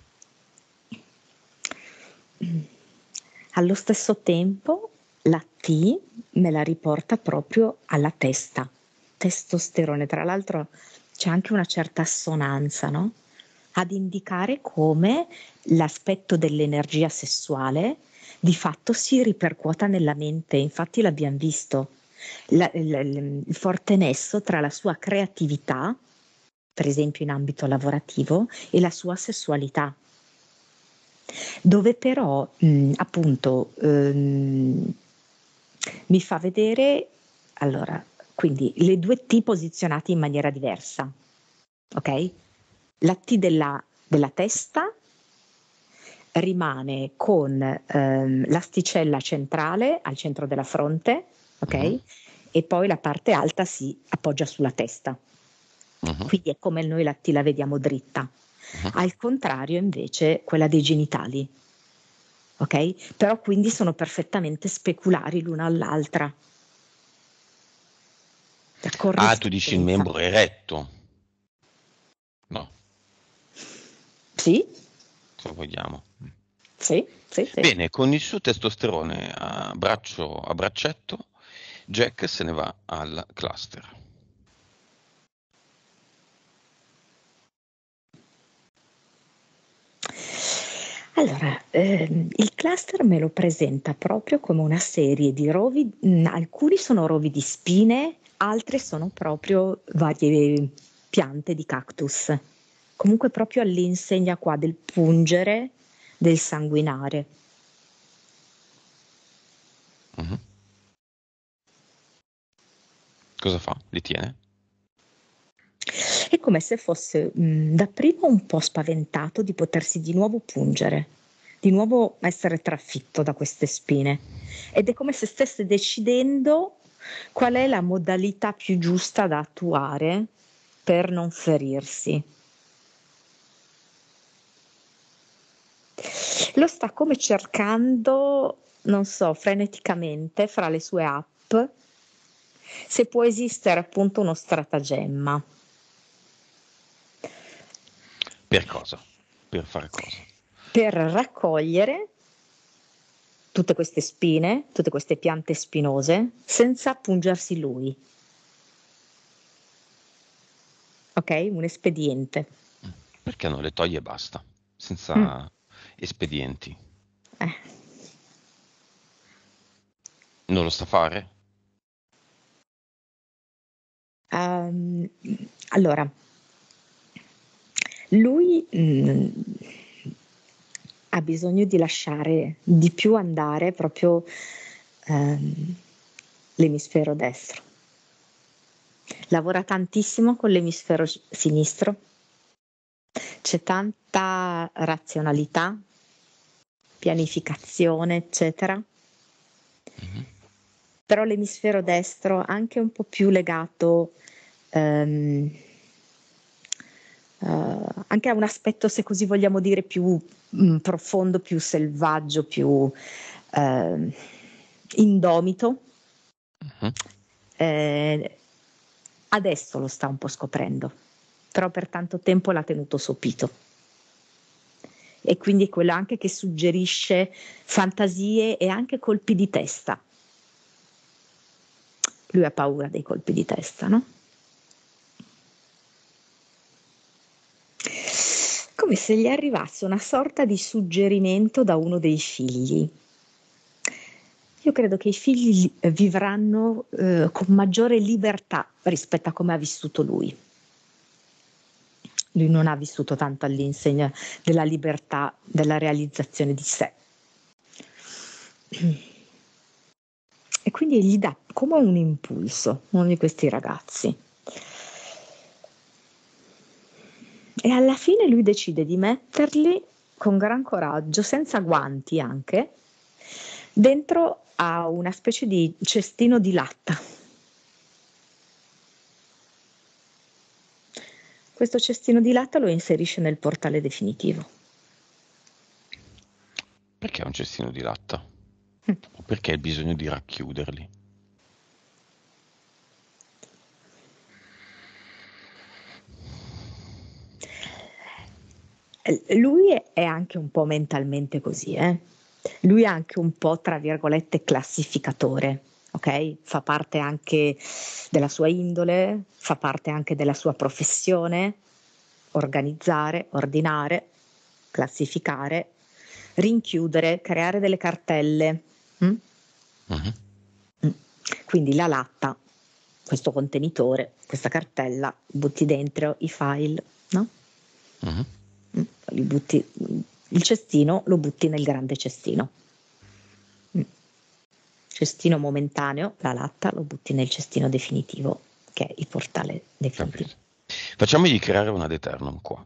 [SPEAKER 2] Allo stesso tempo la T me la riporta proprio alla testa, testosterone, tra l'altro c'è anche una certa assonanza, no? Ad indicare come l'aspetto dell'energia sessuale di fatto si ripercuota nella mente, infatti l'abbiamo visto, la, il, il, il forte nesso tra la sua creatività, per esempio in ambito lavorativo, e la sua sessualità, dove però mh, appunto ehm, mi fa vedere, allora, quindi le due T posizionati in maniera diversa, ok? La T della, della testa rimane con ehm, l'asticella centrale al centro della fronte, ok?
[SPEAKER 1] Mhm.
[SPEAKER 2] E poi la parte alta si appoggia sulla testa.
[SPEAKER 1] Mhm.
[SPEAKER 2] Quindi è come noi la T la vediamo dritta.
[SPEAKER 1] Mhm.
[SPEAKER 2] Al contrario, invece, quella dei genitali, ok? Però quindi sono perfettamente speculari l'una all'altra. La
[SPEAKER 1] Ah, tu dici il
[SPEAKER 2] corrispondenza.
[SPEAKER 1] membro eretto? No,
[SPEAKER 2] Sì,
[SPEAKER 1] se vogliamo.
[SPEAKER 2] sì, sì, sì.
[SPEAKER 1] Bene, con il suo testosterone a braccio a braccetto, Jack se ne va al cluster.
[SPEAKER 2] Allora, ehm, il cluster me lo presenta proprio come una serie di rovi, mh, alcuni sono rovi di spine, altri sono proprio varie piante di cactus. Comunque proprio all'insegna qua del pungere, del sanguinare.
[SPEAKER 1] Mhm. Cosa fa? Li tiene?
[SPEAKER 2] È come se fosse mh, dapprima un po' spaventato di potersi di nuovo pungere, di nuovo essere trafitto da queste spine. Ed è come se stesse decidendo qual è la modalità più giusta da attuare per non ferirsi. Lo sta come cercando, non so, freneticamente fra le sue app, se può esistere appunto uno stratagemma.
[SPEAKER 1] Per cosa? Per fare cosa?
[SPEAKER 2] Per raccogliere tutte queste spine, tutte queste piante spinose, senza pungersi lui. Ok? Un espediente.
[SPEAKER 1] Mm. Perché non le toglie e basta,
[SPEAKER 2] Mm.
[SPEAKER 1] senza espedienti?
[SPEAKER 2] Eh.
[SPEAKER 1] Non lo sa fare?
[SPEAKER 2] Um, allora, lui mh, ha bisogno di lasciare di più andare proprio ehm, l'emisfero destro. Lavora tantissimo con l'emisfero sinistro, c'è tanta razionalità, pianificazione, eccetera.
[SPEAKER 1] Mhm.
[SPEAKER 2] Però l'emisfero destro anche un po' più legato ehm, eh, anche a un aspetto, se così vogliamo dire, più mh, profondo, più selvaggio, più eh, indomito.
[SPEAKER 1] Mhm.
[SPEAKER 2] Eh, adesso lo sta un po' scoprendo, però per tanto tempo l'ha tenuto sopito. E quindi è quello anche che suggerisce fantasie e anche colpi di testa. Lui ha paura dei colpi di testa, no? Come se gli arrivasse una sorta di suggerimento da uno dei figli. Io credo che i figli vivranno eh, con maggiore libertà rispetto a come ha vissuto lui. Lui non ha vissuto tanto all'insegna della libertà, della realizzazione di sé. E quindi gli dà come un impulso, uno di questi ragazzi. E alla fine lui decide di metterli con gran coraggio, senza guanti anche, dentro a una specie di cestino di latta. Questo cestino di latta lo inserisce nel portale definitivo.
[SPEAKER 1] Perché un cestino di latta?
[SPEAKER 2] Mm.
[SPEAKER 1] O perché il bisogno di racchiuderli?
[SPEAKER 2] Lui è anche un po' mentalmente così, eh? Lui è anche un po', tra virgolette, classificatore, ok? Fa parte anche della sua indole, fa parte anche della sua professione, organizzare, ordinare, classificare, rinchiudere, creare delle cartelle. Mm?
[SPEAKER 1] Mhm.
[SPEAKER 2] Mm. Quindi la latta, questo contenitore, questa cartella, butti dentro i file, no?
[SPEAKER 1] Mhm.
[SPEAKER 2] Mm, li butti, il cestino lo butti nel grande cestino. Mm. Cestino momentaneo, la latta lo butti nel cestino definitivo, che è il portale definitivo.
[SPEAKER 1] Capito. Facciamogli creare una ad eternum qua.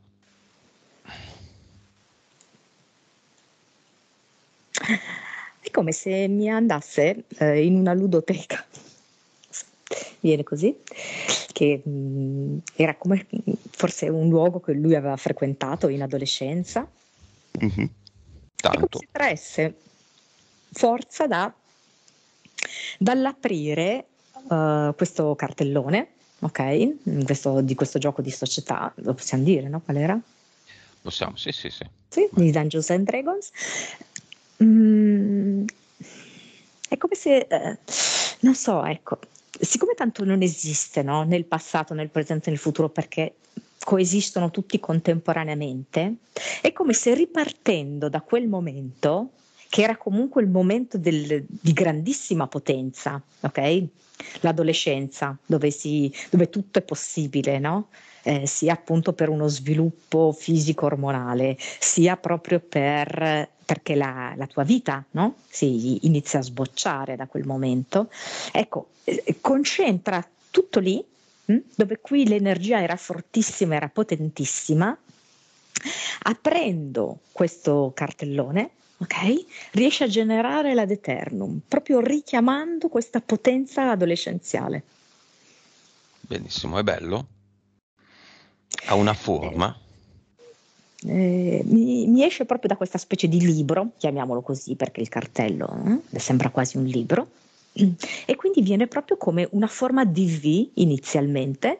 [SPEAKER 2] È come se mi andasse eh, in una ludoteca, viene così, che mh, era come forse un luogo che lui aveva frequentato in adolescenza.
[SPEAKER 1] Mhm.
[SPEAKER 2] È come
[SPEAKER 1] Tanto.
[SPEAKER 2] se traesse forza da, dall'aprire uh, questo cartellone, ok? Questo, di questo gioco di società, lo possiamo dire, no? Qual era?
[SPEAKER 1] Possiamo, sì, sì, sì.
[SPEAKER 2] Sì,
[SPEAKER 1] Vai.
[SPEAKER 2] di Dungeons and Dragons. Mm, è come se, eh, non so, ecco, siccome tanto non esiste, no? Nel passato, nel presente e nel futuro, perché coesistono tutti contemporaneamente, è come se ripartendo da quel momento, che era comunque il momento del, di grandissima potenza, ok? L'adolescenza, dove, si, dove tutto è possibile, no? Eh, sia appunto per uno sviluppo fisico-ormonale, sia proprio per, perché la, la tua vita, no? Si inizia a sbocciare da quel momento. Ecco, eh, concentra tutto lì, mh? Dove qui l'energia era fortissima, era potentissima. Aprendo questo cartellone, ok? Riesce a generare l'ad eternum, proprio richiamando questa potenza adolescenziale.
[SPEAKER 1] Benissimo, è bello. Ha una
[SPEAKER 2] Eh,
[SPEAKER 1] forma.
[SPEAKER 2] eh, mi, mi esce proprio da questa specie di libro, chiamiamolo così perché il cartello eh, sembra quasi un libro, e quindi viene proprio come una forma di V inizialmente,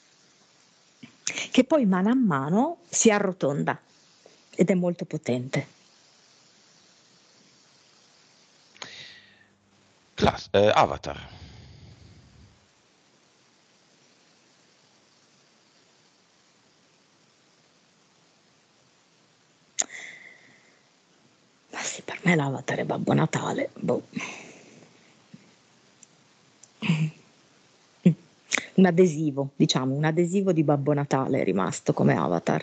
[SPEAKER 2] che poi mano a mano si arrotonda ed è molto potente.
[SPEAKER 1] Class- eh, Avatar.
[SPEAKER 2] Ma sì, per me l'avatar è Babbo Natale. Boh. Un adesivo, diciamo, un adesivo di Babbo Natale è rimasto come avatar.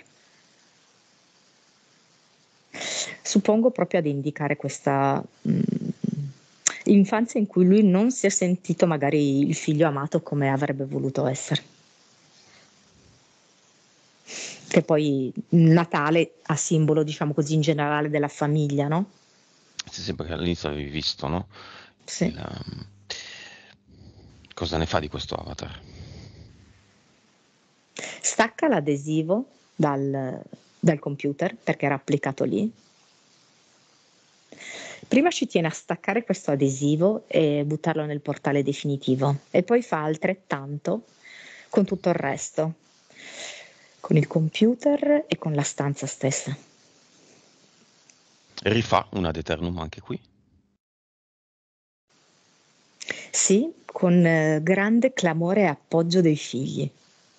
[SPEAKER 2] Suppongo proprio ad indicare questa mh, infanzia in cui lui non si è sentito magari il figlio amato come avrebbe voluto essere. Che poi Natale ha simbolo, diciamo così, in generale della famiglia, no?
[SPEAKER 1] Sì, sembra che all'inizio avevi visto, no?
[SPEAKER 2] Sì.
[SPEAKER 1] Il, um, cosa ne fa di questo Avatar?
[SPEAKER 2] Stacca l'adesivo dal, dal computer perché era applicato lì. Prima ci tiene a staccare questo adesivo e buttarlo nel portale definitivo e poi fa altrettanto con tutto il resto, con il computer e con la stanza stessa.
[SPEAKER 1] Rifà una ad eternum anche qui?
[SPEAKER 2] Sì, con eh, grande clamore e appoggio dei figli.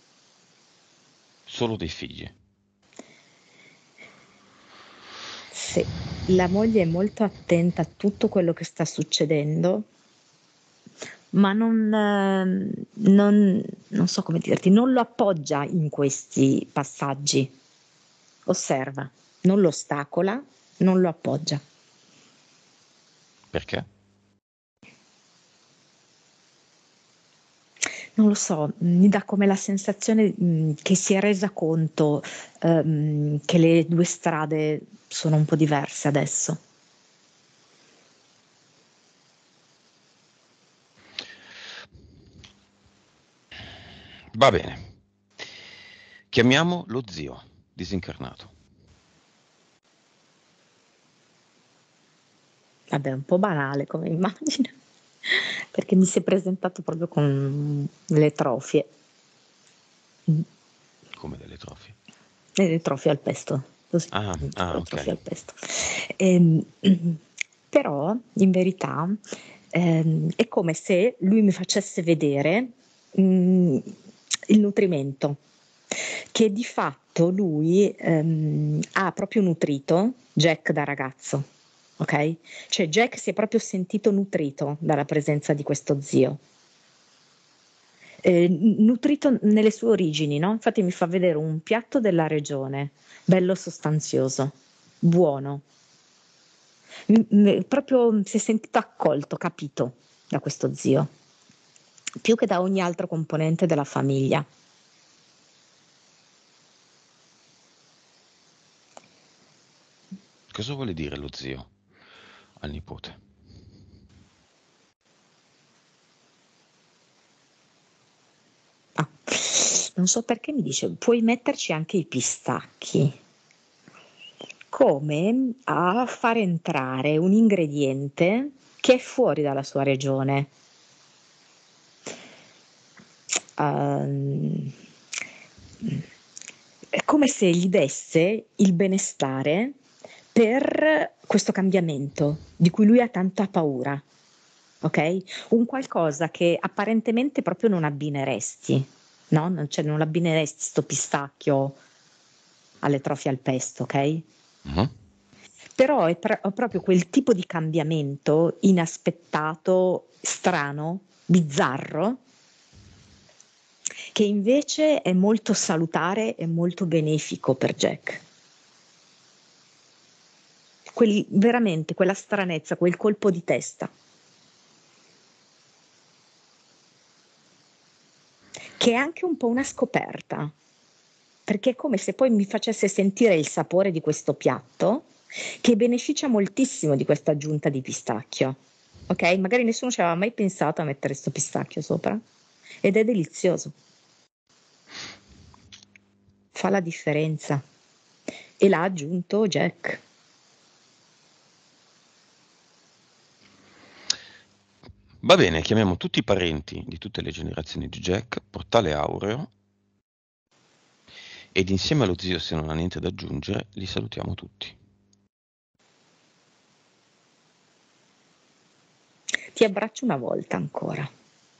[SPEAKER 1] Solo dei figli.
[SPEAKER 2] Sì, la moglie è molto attenta a tutto quello che sta succedendo, ma non, ehm, non, non so come dirti, non lo appoggia in questi passaggi. Osserva, non lo ostacola, non lo appoggia.
[SPEAKER 1] Perché?
[SPEAKER 2] Non lo so, mi dà come la sensazione mh, che si è resa conto ehm, che le due strade sono un po' diverse adesso.
[SPEAKER 1] Va bene. Chiamiamo lo zio disincarnato.
[SPEAKER 2] Vabbè, è un po' banale come immagine, perché mi si è presentato proprio con le trofie. Mm.
[SPEAKER 1] Come delle trofie.
[SPEAKER 2] Le trofie al pesto, così,
[SPEAKER 1] Ah,
[SPEAKER 2] tipo
[SPEAKER 1] ah,
[SPEAKER 2] le
[SPEAKER 1] ok.
[SPEAKER 2] trofie al pesto. Ehm, però, in verità, ehm, è come se lui mi facesse vedere mm, il nutrimento, che di fatto lui ehm, ha proprio nutrito Jack da ragazzo. ok? Cioè Jack si è proprio sentito nutrito dalla presenza di questo zio. Eh, nutrito nelle sue origini, no? Infatti mi fa vedere un piatto della regione, bello sostanzioso, buono. M- m- proprio si è sentito accolto, capito da questo zio, più che da ogni altro componente della famiglia.
[SPEAKER 1] Cosa vuole dire lo zio al nipote?
[SPEAKER 2] Ah, non so perché mi dice, puoi metterci anche i pistacchi, come a far entrare un ingrediente che è fuori dalla sua regione. Ehm, è come se gli desse il benestare per questo cambiamento di cui lui ha tanta paura, ok? Un qualcosa che apparentemente proprio non abbineresti, no? Non, cioè, non abbineresti sto pistacchio alle trofie al pesto, ok?
[SPEAKER 1] Mhm.
[SPEAKER 2] Però è, pro- è proprio quel tipo di cambiamento inaspettato, strano, bizzarro, che invece è molto salutare e molto benefico per Jack. Quel- veramente quella stranezza, quel colpo di testa, che è anche un po' una scoperta, perché è come se poi mi facesse sentire il sapore di questo piatto, che beneficia moltissimo di questa aggiunta di pistacchio. Ok? Magari nessuno ci aveva mai pensato a mettere questo pistacchio sopra, ed è delizioso, fa la differenza. E l'ha aggiunto Jack.
[SPEAKER 1] Va bene, chiamiamo tutti i parenti di tutte le generazioni di Jack, portale aureo, ed insieme allo zio, se non ha niente da aggiungere, li salutiamo tutti.
[SPEAKER 2] Ti abbraccio una volta ancora.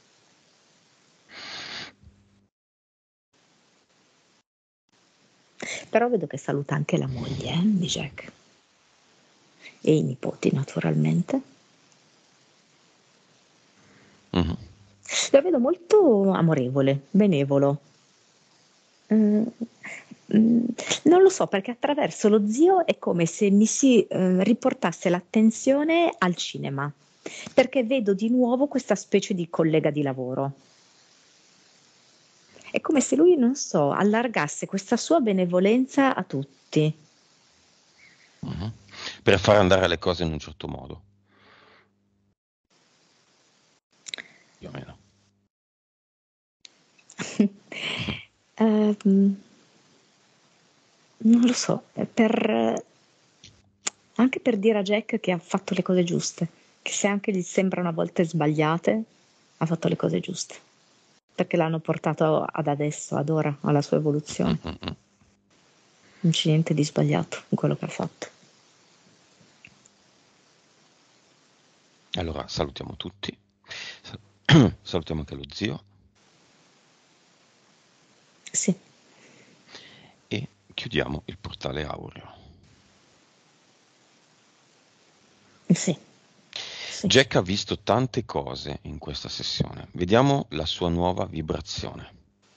[SPEAKER 2] Però vedo che saluta anche la moglie eh, di Jack e i nipoti, naturalmente.
[SPEAKER 1] Mhm.
[SPEAKER 2] Lo vedo molto amorevole, benevolo. Mm, mm, non lo so, perché attraverso lo zio è come se mi si eh, riportasse l'attenzione al cinema, perché vedo di nuovo questa specie di collega di lavoro. È come se lui, non so, allargasse questa sua benevolenza a tutti.
[SPEAKER 1] Mhm. Per far andare le cose in un certo modo, più o meno.
[SPEAKER 2] Ehm, non lo so, è per, anche per dire a Jack che ha fatto le cose giuste, che se anche gli sembrano a volte sbagliate, ha fatto le cose giuste, perché l'hanno portato ad adesso, ad ora, alla sua evoluzione.
[SPEAKER 1] Mhm.
[SPEAKER 2] Non c'è niente di sbagliato in quello che ha fatto.
[SPEAKER 1] Allora, salutiamo tutti. Sal- Salutiamo anche lo zio
[SPEAKER 2] Sì,
[SPEAKER 1] e chiudiamo il portale aureo.
[SPEAKER 2] sì, sì.
[SPEAKER 1] Jack ha visto tante cose in questa sessione. Vediamo la sua nuova vibrazione.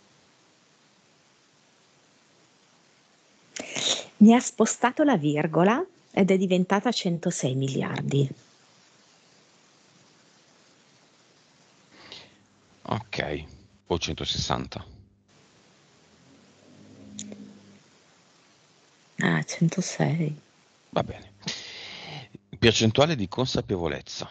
[SPEAKER 2] Mi ha spostato la virgola ed è diventata centosei miliardi.
[SPEAKER 1] Ok, o centosessanta.
[SPEAKER 2] Ah, centosei.
[SPEAKER 1] Va bene. Percentuale di consapevolezza.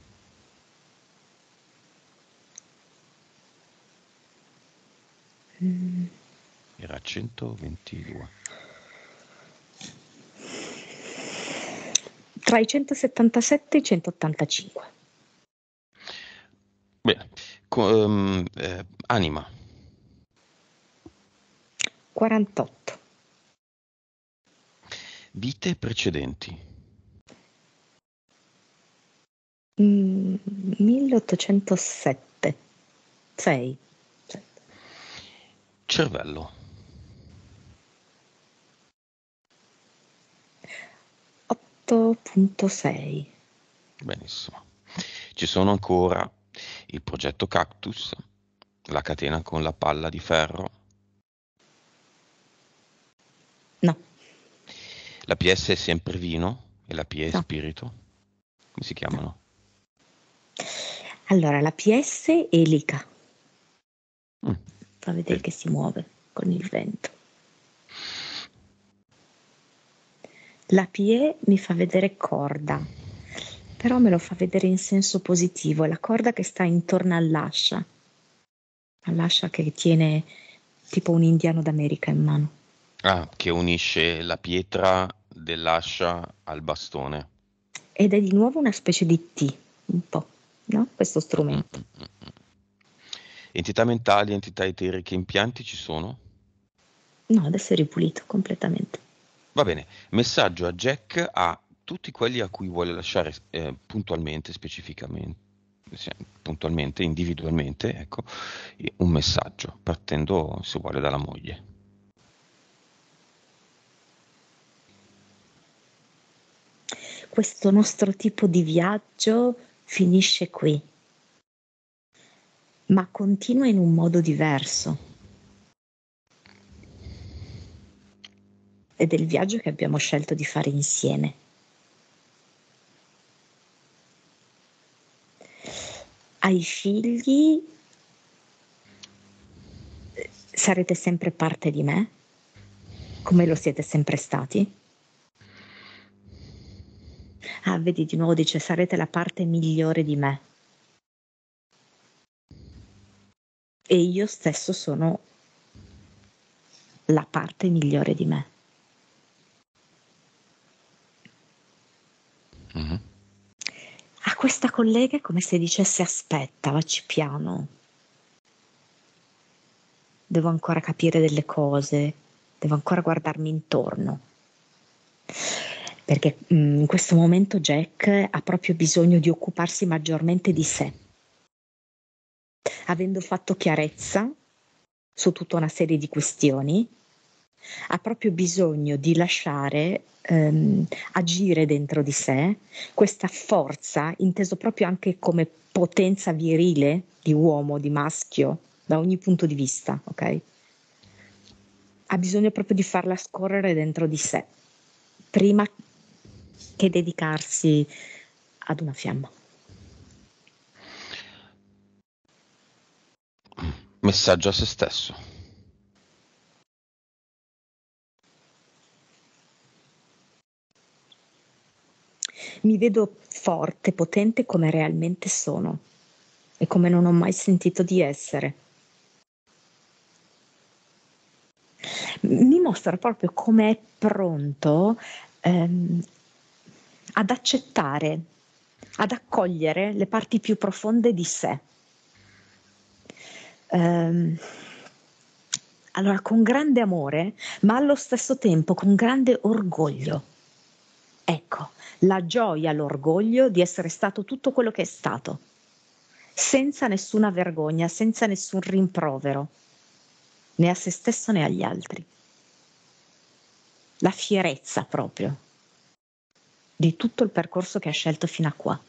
[SPEAKER 2] Mm.
[SPEAKER 1] Era a centoventidue.
[SPEAKER 2] Tra i centosettantasette e i centottantacinque.
[SPEAKER 1] Bene. Co- ehm, eh, anima.
[SPEAKER 2] quarantotto.
[SPEAKER 1] Vite precedenti.
[SPEAKER 2] Mm, milleottocentosette. sei.
[SPEAKER 1] Cervello.
[SPEAKER 2] otto punto sei.
[SPEAKER 1] Benissimo. Ci sono ancora il progetto Cactus, la catena con la palla di ferro,
[SPEAKER 2] No,
[SPEAKER 1] la P S è sempre vino e la P E è
[SPEAKER 2] no,
[SPEAKER 1] spirito. Come si
[SPEAKER 2] no.
[SPEAKER 1] chiamano?
[SPEAKER 2] Allora, la P S è elica,
[SPEAKER 1] Mm,
[SPEAKER 2] fa vedere
[SPEAKER 1] sì.
[SPEAKER 2] che si muove con il vento. La P E mi fa vedere corda, però me lo fa vedere in senso positivo, è la corda che sta intorno all'ascia, all'ascia che tiene tipo un indiano d'America in mano.
[SPEAKER 1] Ah, che unisce la pietra dell'ascia al bastone.
[SPEAKER 2] Ed è di nuovo una specie di T, un po', no? Questo
[SPEAKER 1] Mm, mm,
[SPEAKER 2] strumento.
[SPEAKER 1] mm, mm, mm. Entità mentali, entità eteriche, impianti ci sono?
[SPEAKER 2] No, adesso è ripulito completamente.
[SPEAKER 1] Va bene. Messaggio a Jack a tutti quelli a cui vuole lasciare eh, puntualmente, specificamente, sì, puntualmente, individualmente, ecco, e un messaggio, partendo, se vuole, dalla moglie.
[SPEAKER 2] Questo nostro tipo di viaggio finisce qui, ma continua in un modo diverso. Ed è il viaggio che abbiamo scelto di fare insieme. Ai figli eh, sarete sempre parte di me, come lo siete sempre stati. Ah, vedi, di nuovo dice sarete la parte migliore di me. E io stesso sono la parte migliore di me.
[SPEAKER 1] Mhm.
[SPEAKER 2] A questa collega è come se dicesse aspetta, vacci piano. Devo ancora capire delle cose, devo ancora guardarmi intorno. Perché mh, in questo momento Jack ha proprio bisogno di occuparsi maggiormente di sé. Avendo fatto chiarezza su tutta una serie di questioni, ha proprio bisogno di lasciare ehm, agire dentro di sé questa forza, inteso proprio anche come potenza virile di uomo, di maschio, da ogni punto di vista, ok? Ha bisogno proprio di farla scorrere dentro di sé, prima che dedicarsi ad una fiamma.
[SPEAKER 1] Messaggio a se stesso.
[SPEAKER 2] Mi vedo forte, potente come realmente sono e come non ho mai sentito di essere. Mi mostra proprio come è pronto ehm, ad accettare, ad accogliere le parti più profonde di sé. Ehm, allora, con grande amore, ma allo stesso tempo con grande orgoglio. Ecco, la gioia, l'orgoglio di essere stato tutto quello che è stato, senza nessuna vergogna, senza nessun rimprovero, né a se stesso né agli altri. La fierezza proprio di tutto il percorso che ha scelto fino a qua.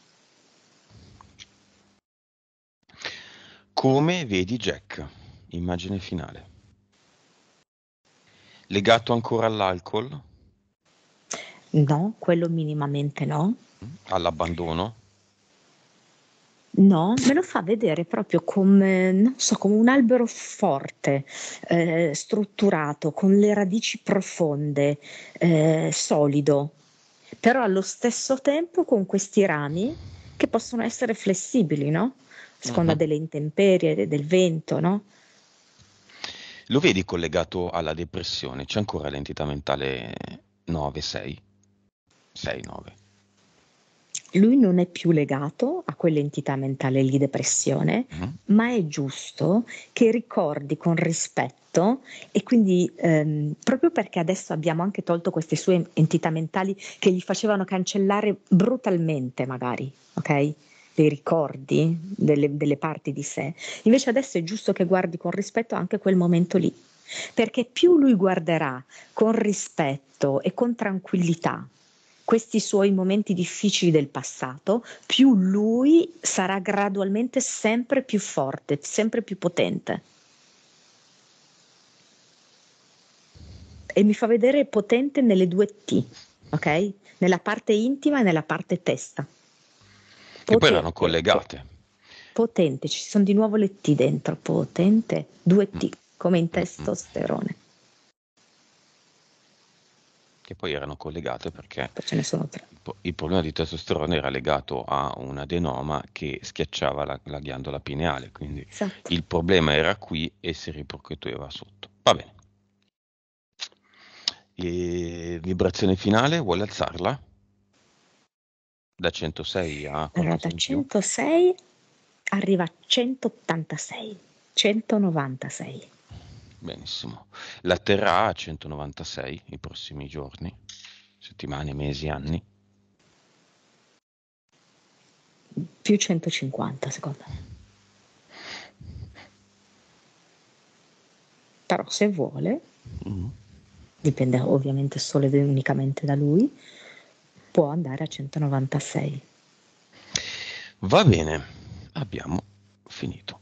[SPEAKER 1] Come vedi Jack? Immagine finale. Legato ancora all'alcol?
[SPEAKER 2] No, quello minimamente no.
[SPEAKER 1] All'abbandono?
[SPEAKER 2] No, me lo fa vedere proprio come, non so, come un albero forte, eh, strutturato, con le radici profonde, eh, solido, però allo stesso tempo con questi rami che possono essere flessibili, no? A seconda
[SPEAKER 1] Mhm.
[SPEAKER 2] delle intemperie, del vento, no?
[SPEAKER 1] Lo vedi collegato alla depressione? C'è ancora l'entità mentale nove sei? sei nove.
[SPEAKER 2] Lui non è più legato a quell'entità mentale lì, depressione,
[SPEAKER 1] Mhm.
[SPEAKER 2] ma è giusto che ricordi con rispetto e quindi ehm, proprio perché adesso abbiamo anche tolto queste sue entità mentali che gli facevano cancellare brutalmente magari, ok? Dei ricordi delle, delle parti di sé. Invece adesso è giusto che guardi con rispetto anche quel momento lì, perché più lui guarderà con rispetto e con tranquillità questi suoi momenti difficili del passato, più lui sarà gradualmente sempre più forte, sempre più potente. E mi fa vedere potente nelle due T, ok? Nella parte intima e nella parte testa.
[SPEAKER 1] Che poi erano
[SPEAKER 2] Potente,
[SPEAKER 1] collegate.
[SPEAKER 2] potente, ci sono di nuovo le T dentro, potente, due T,
[SPEAKER 1] Mm.
[SPEAKER 2] come in
[SPEAKER 1] Mm, mm.
[SPEAKER 2] testosterone.
[SPEAKER 1] Che poi erano collegate perché
[SPEAKER 2] Poi ce ne sono tre.
[SPEAKER 1] il, po- il problema di testosterone era legato a un adenoma che schiacciava la, la ghiandola pineale, quindi
[SPEAKER 2] Esatto.
[SPEAKER 1] il problema era qui e si ripercuoteva sotto. Va bene. E vibrazione finale, vuole alzarla? Da centosei a
[SPEAKER 2] Allora, da
[SPEAKER 1] qualcosa in più?
[SPEAKER 2] centosei arriva a centottantasei, centonovantasei.
[SPEAKER 1] Benissimo. La terrà a centonovantasei i prossimi giorni, settimane, mesi, anni.
[SPEAKER 2] Più centocinquanta secondo me. Però se vuole,
[SPEAKER 1] Mm.
[SPEAKER 2] dipende ovviamente solo ed unicamente da lui, può andare a centonovantasei.
[SPEAKER 1] Va bene, abbiamo finito.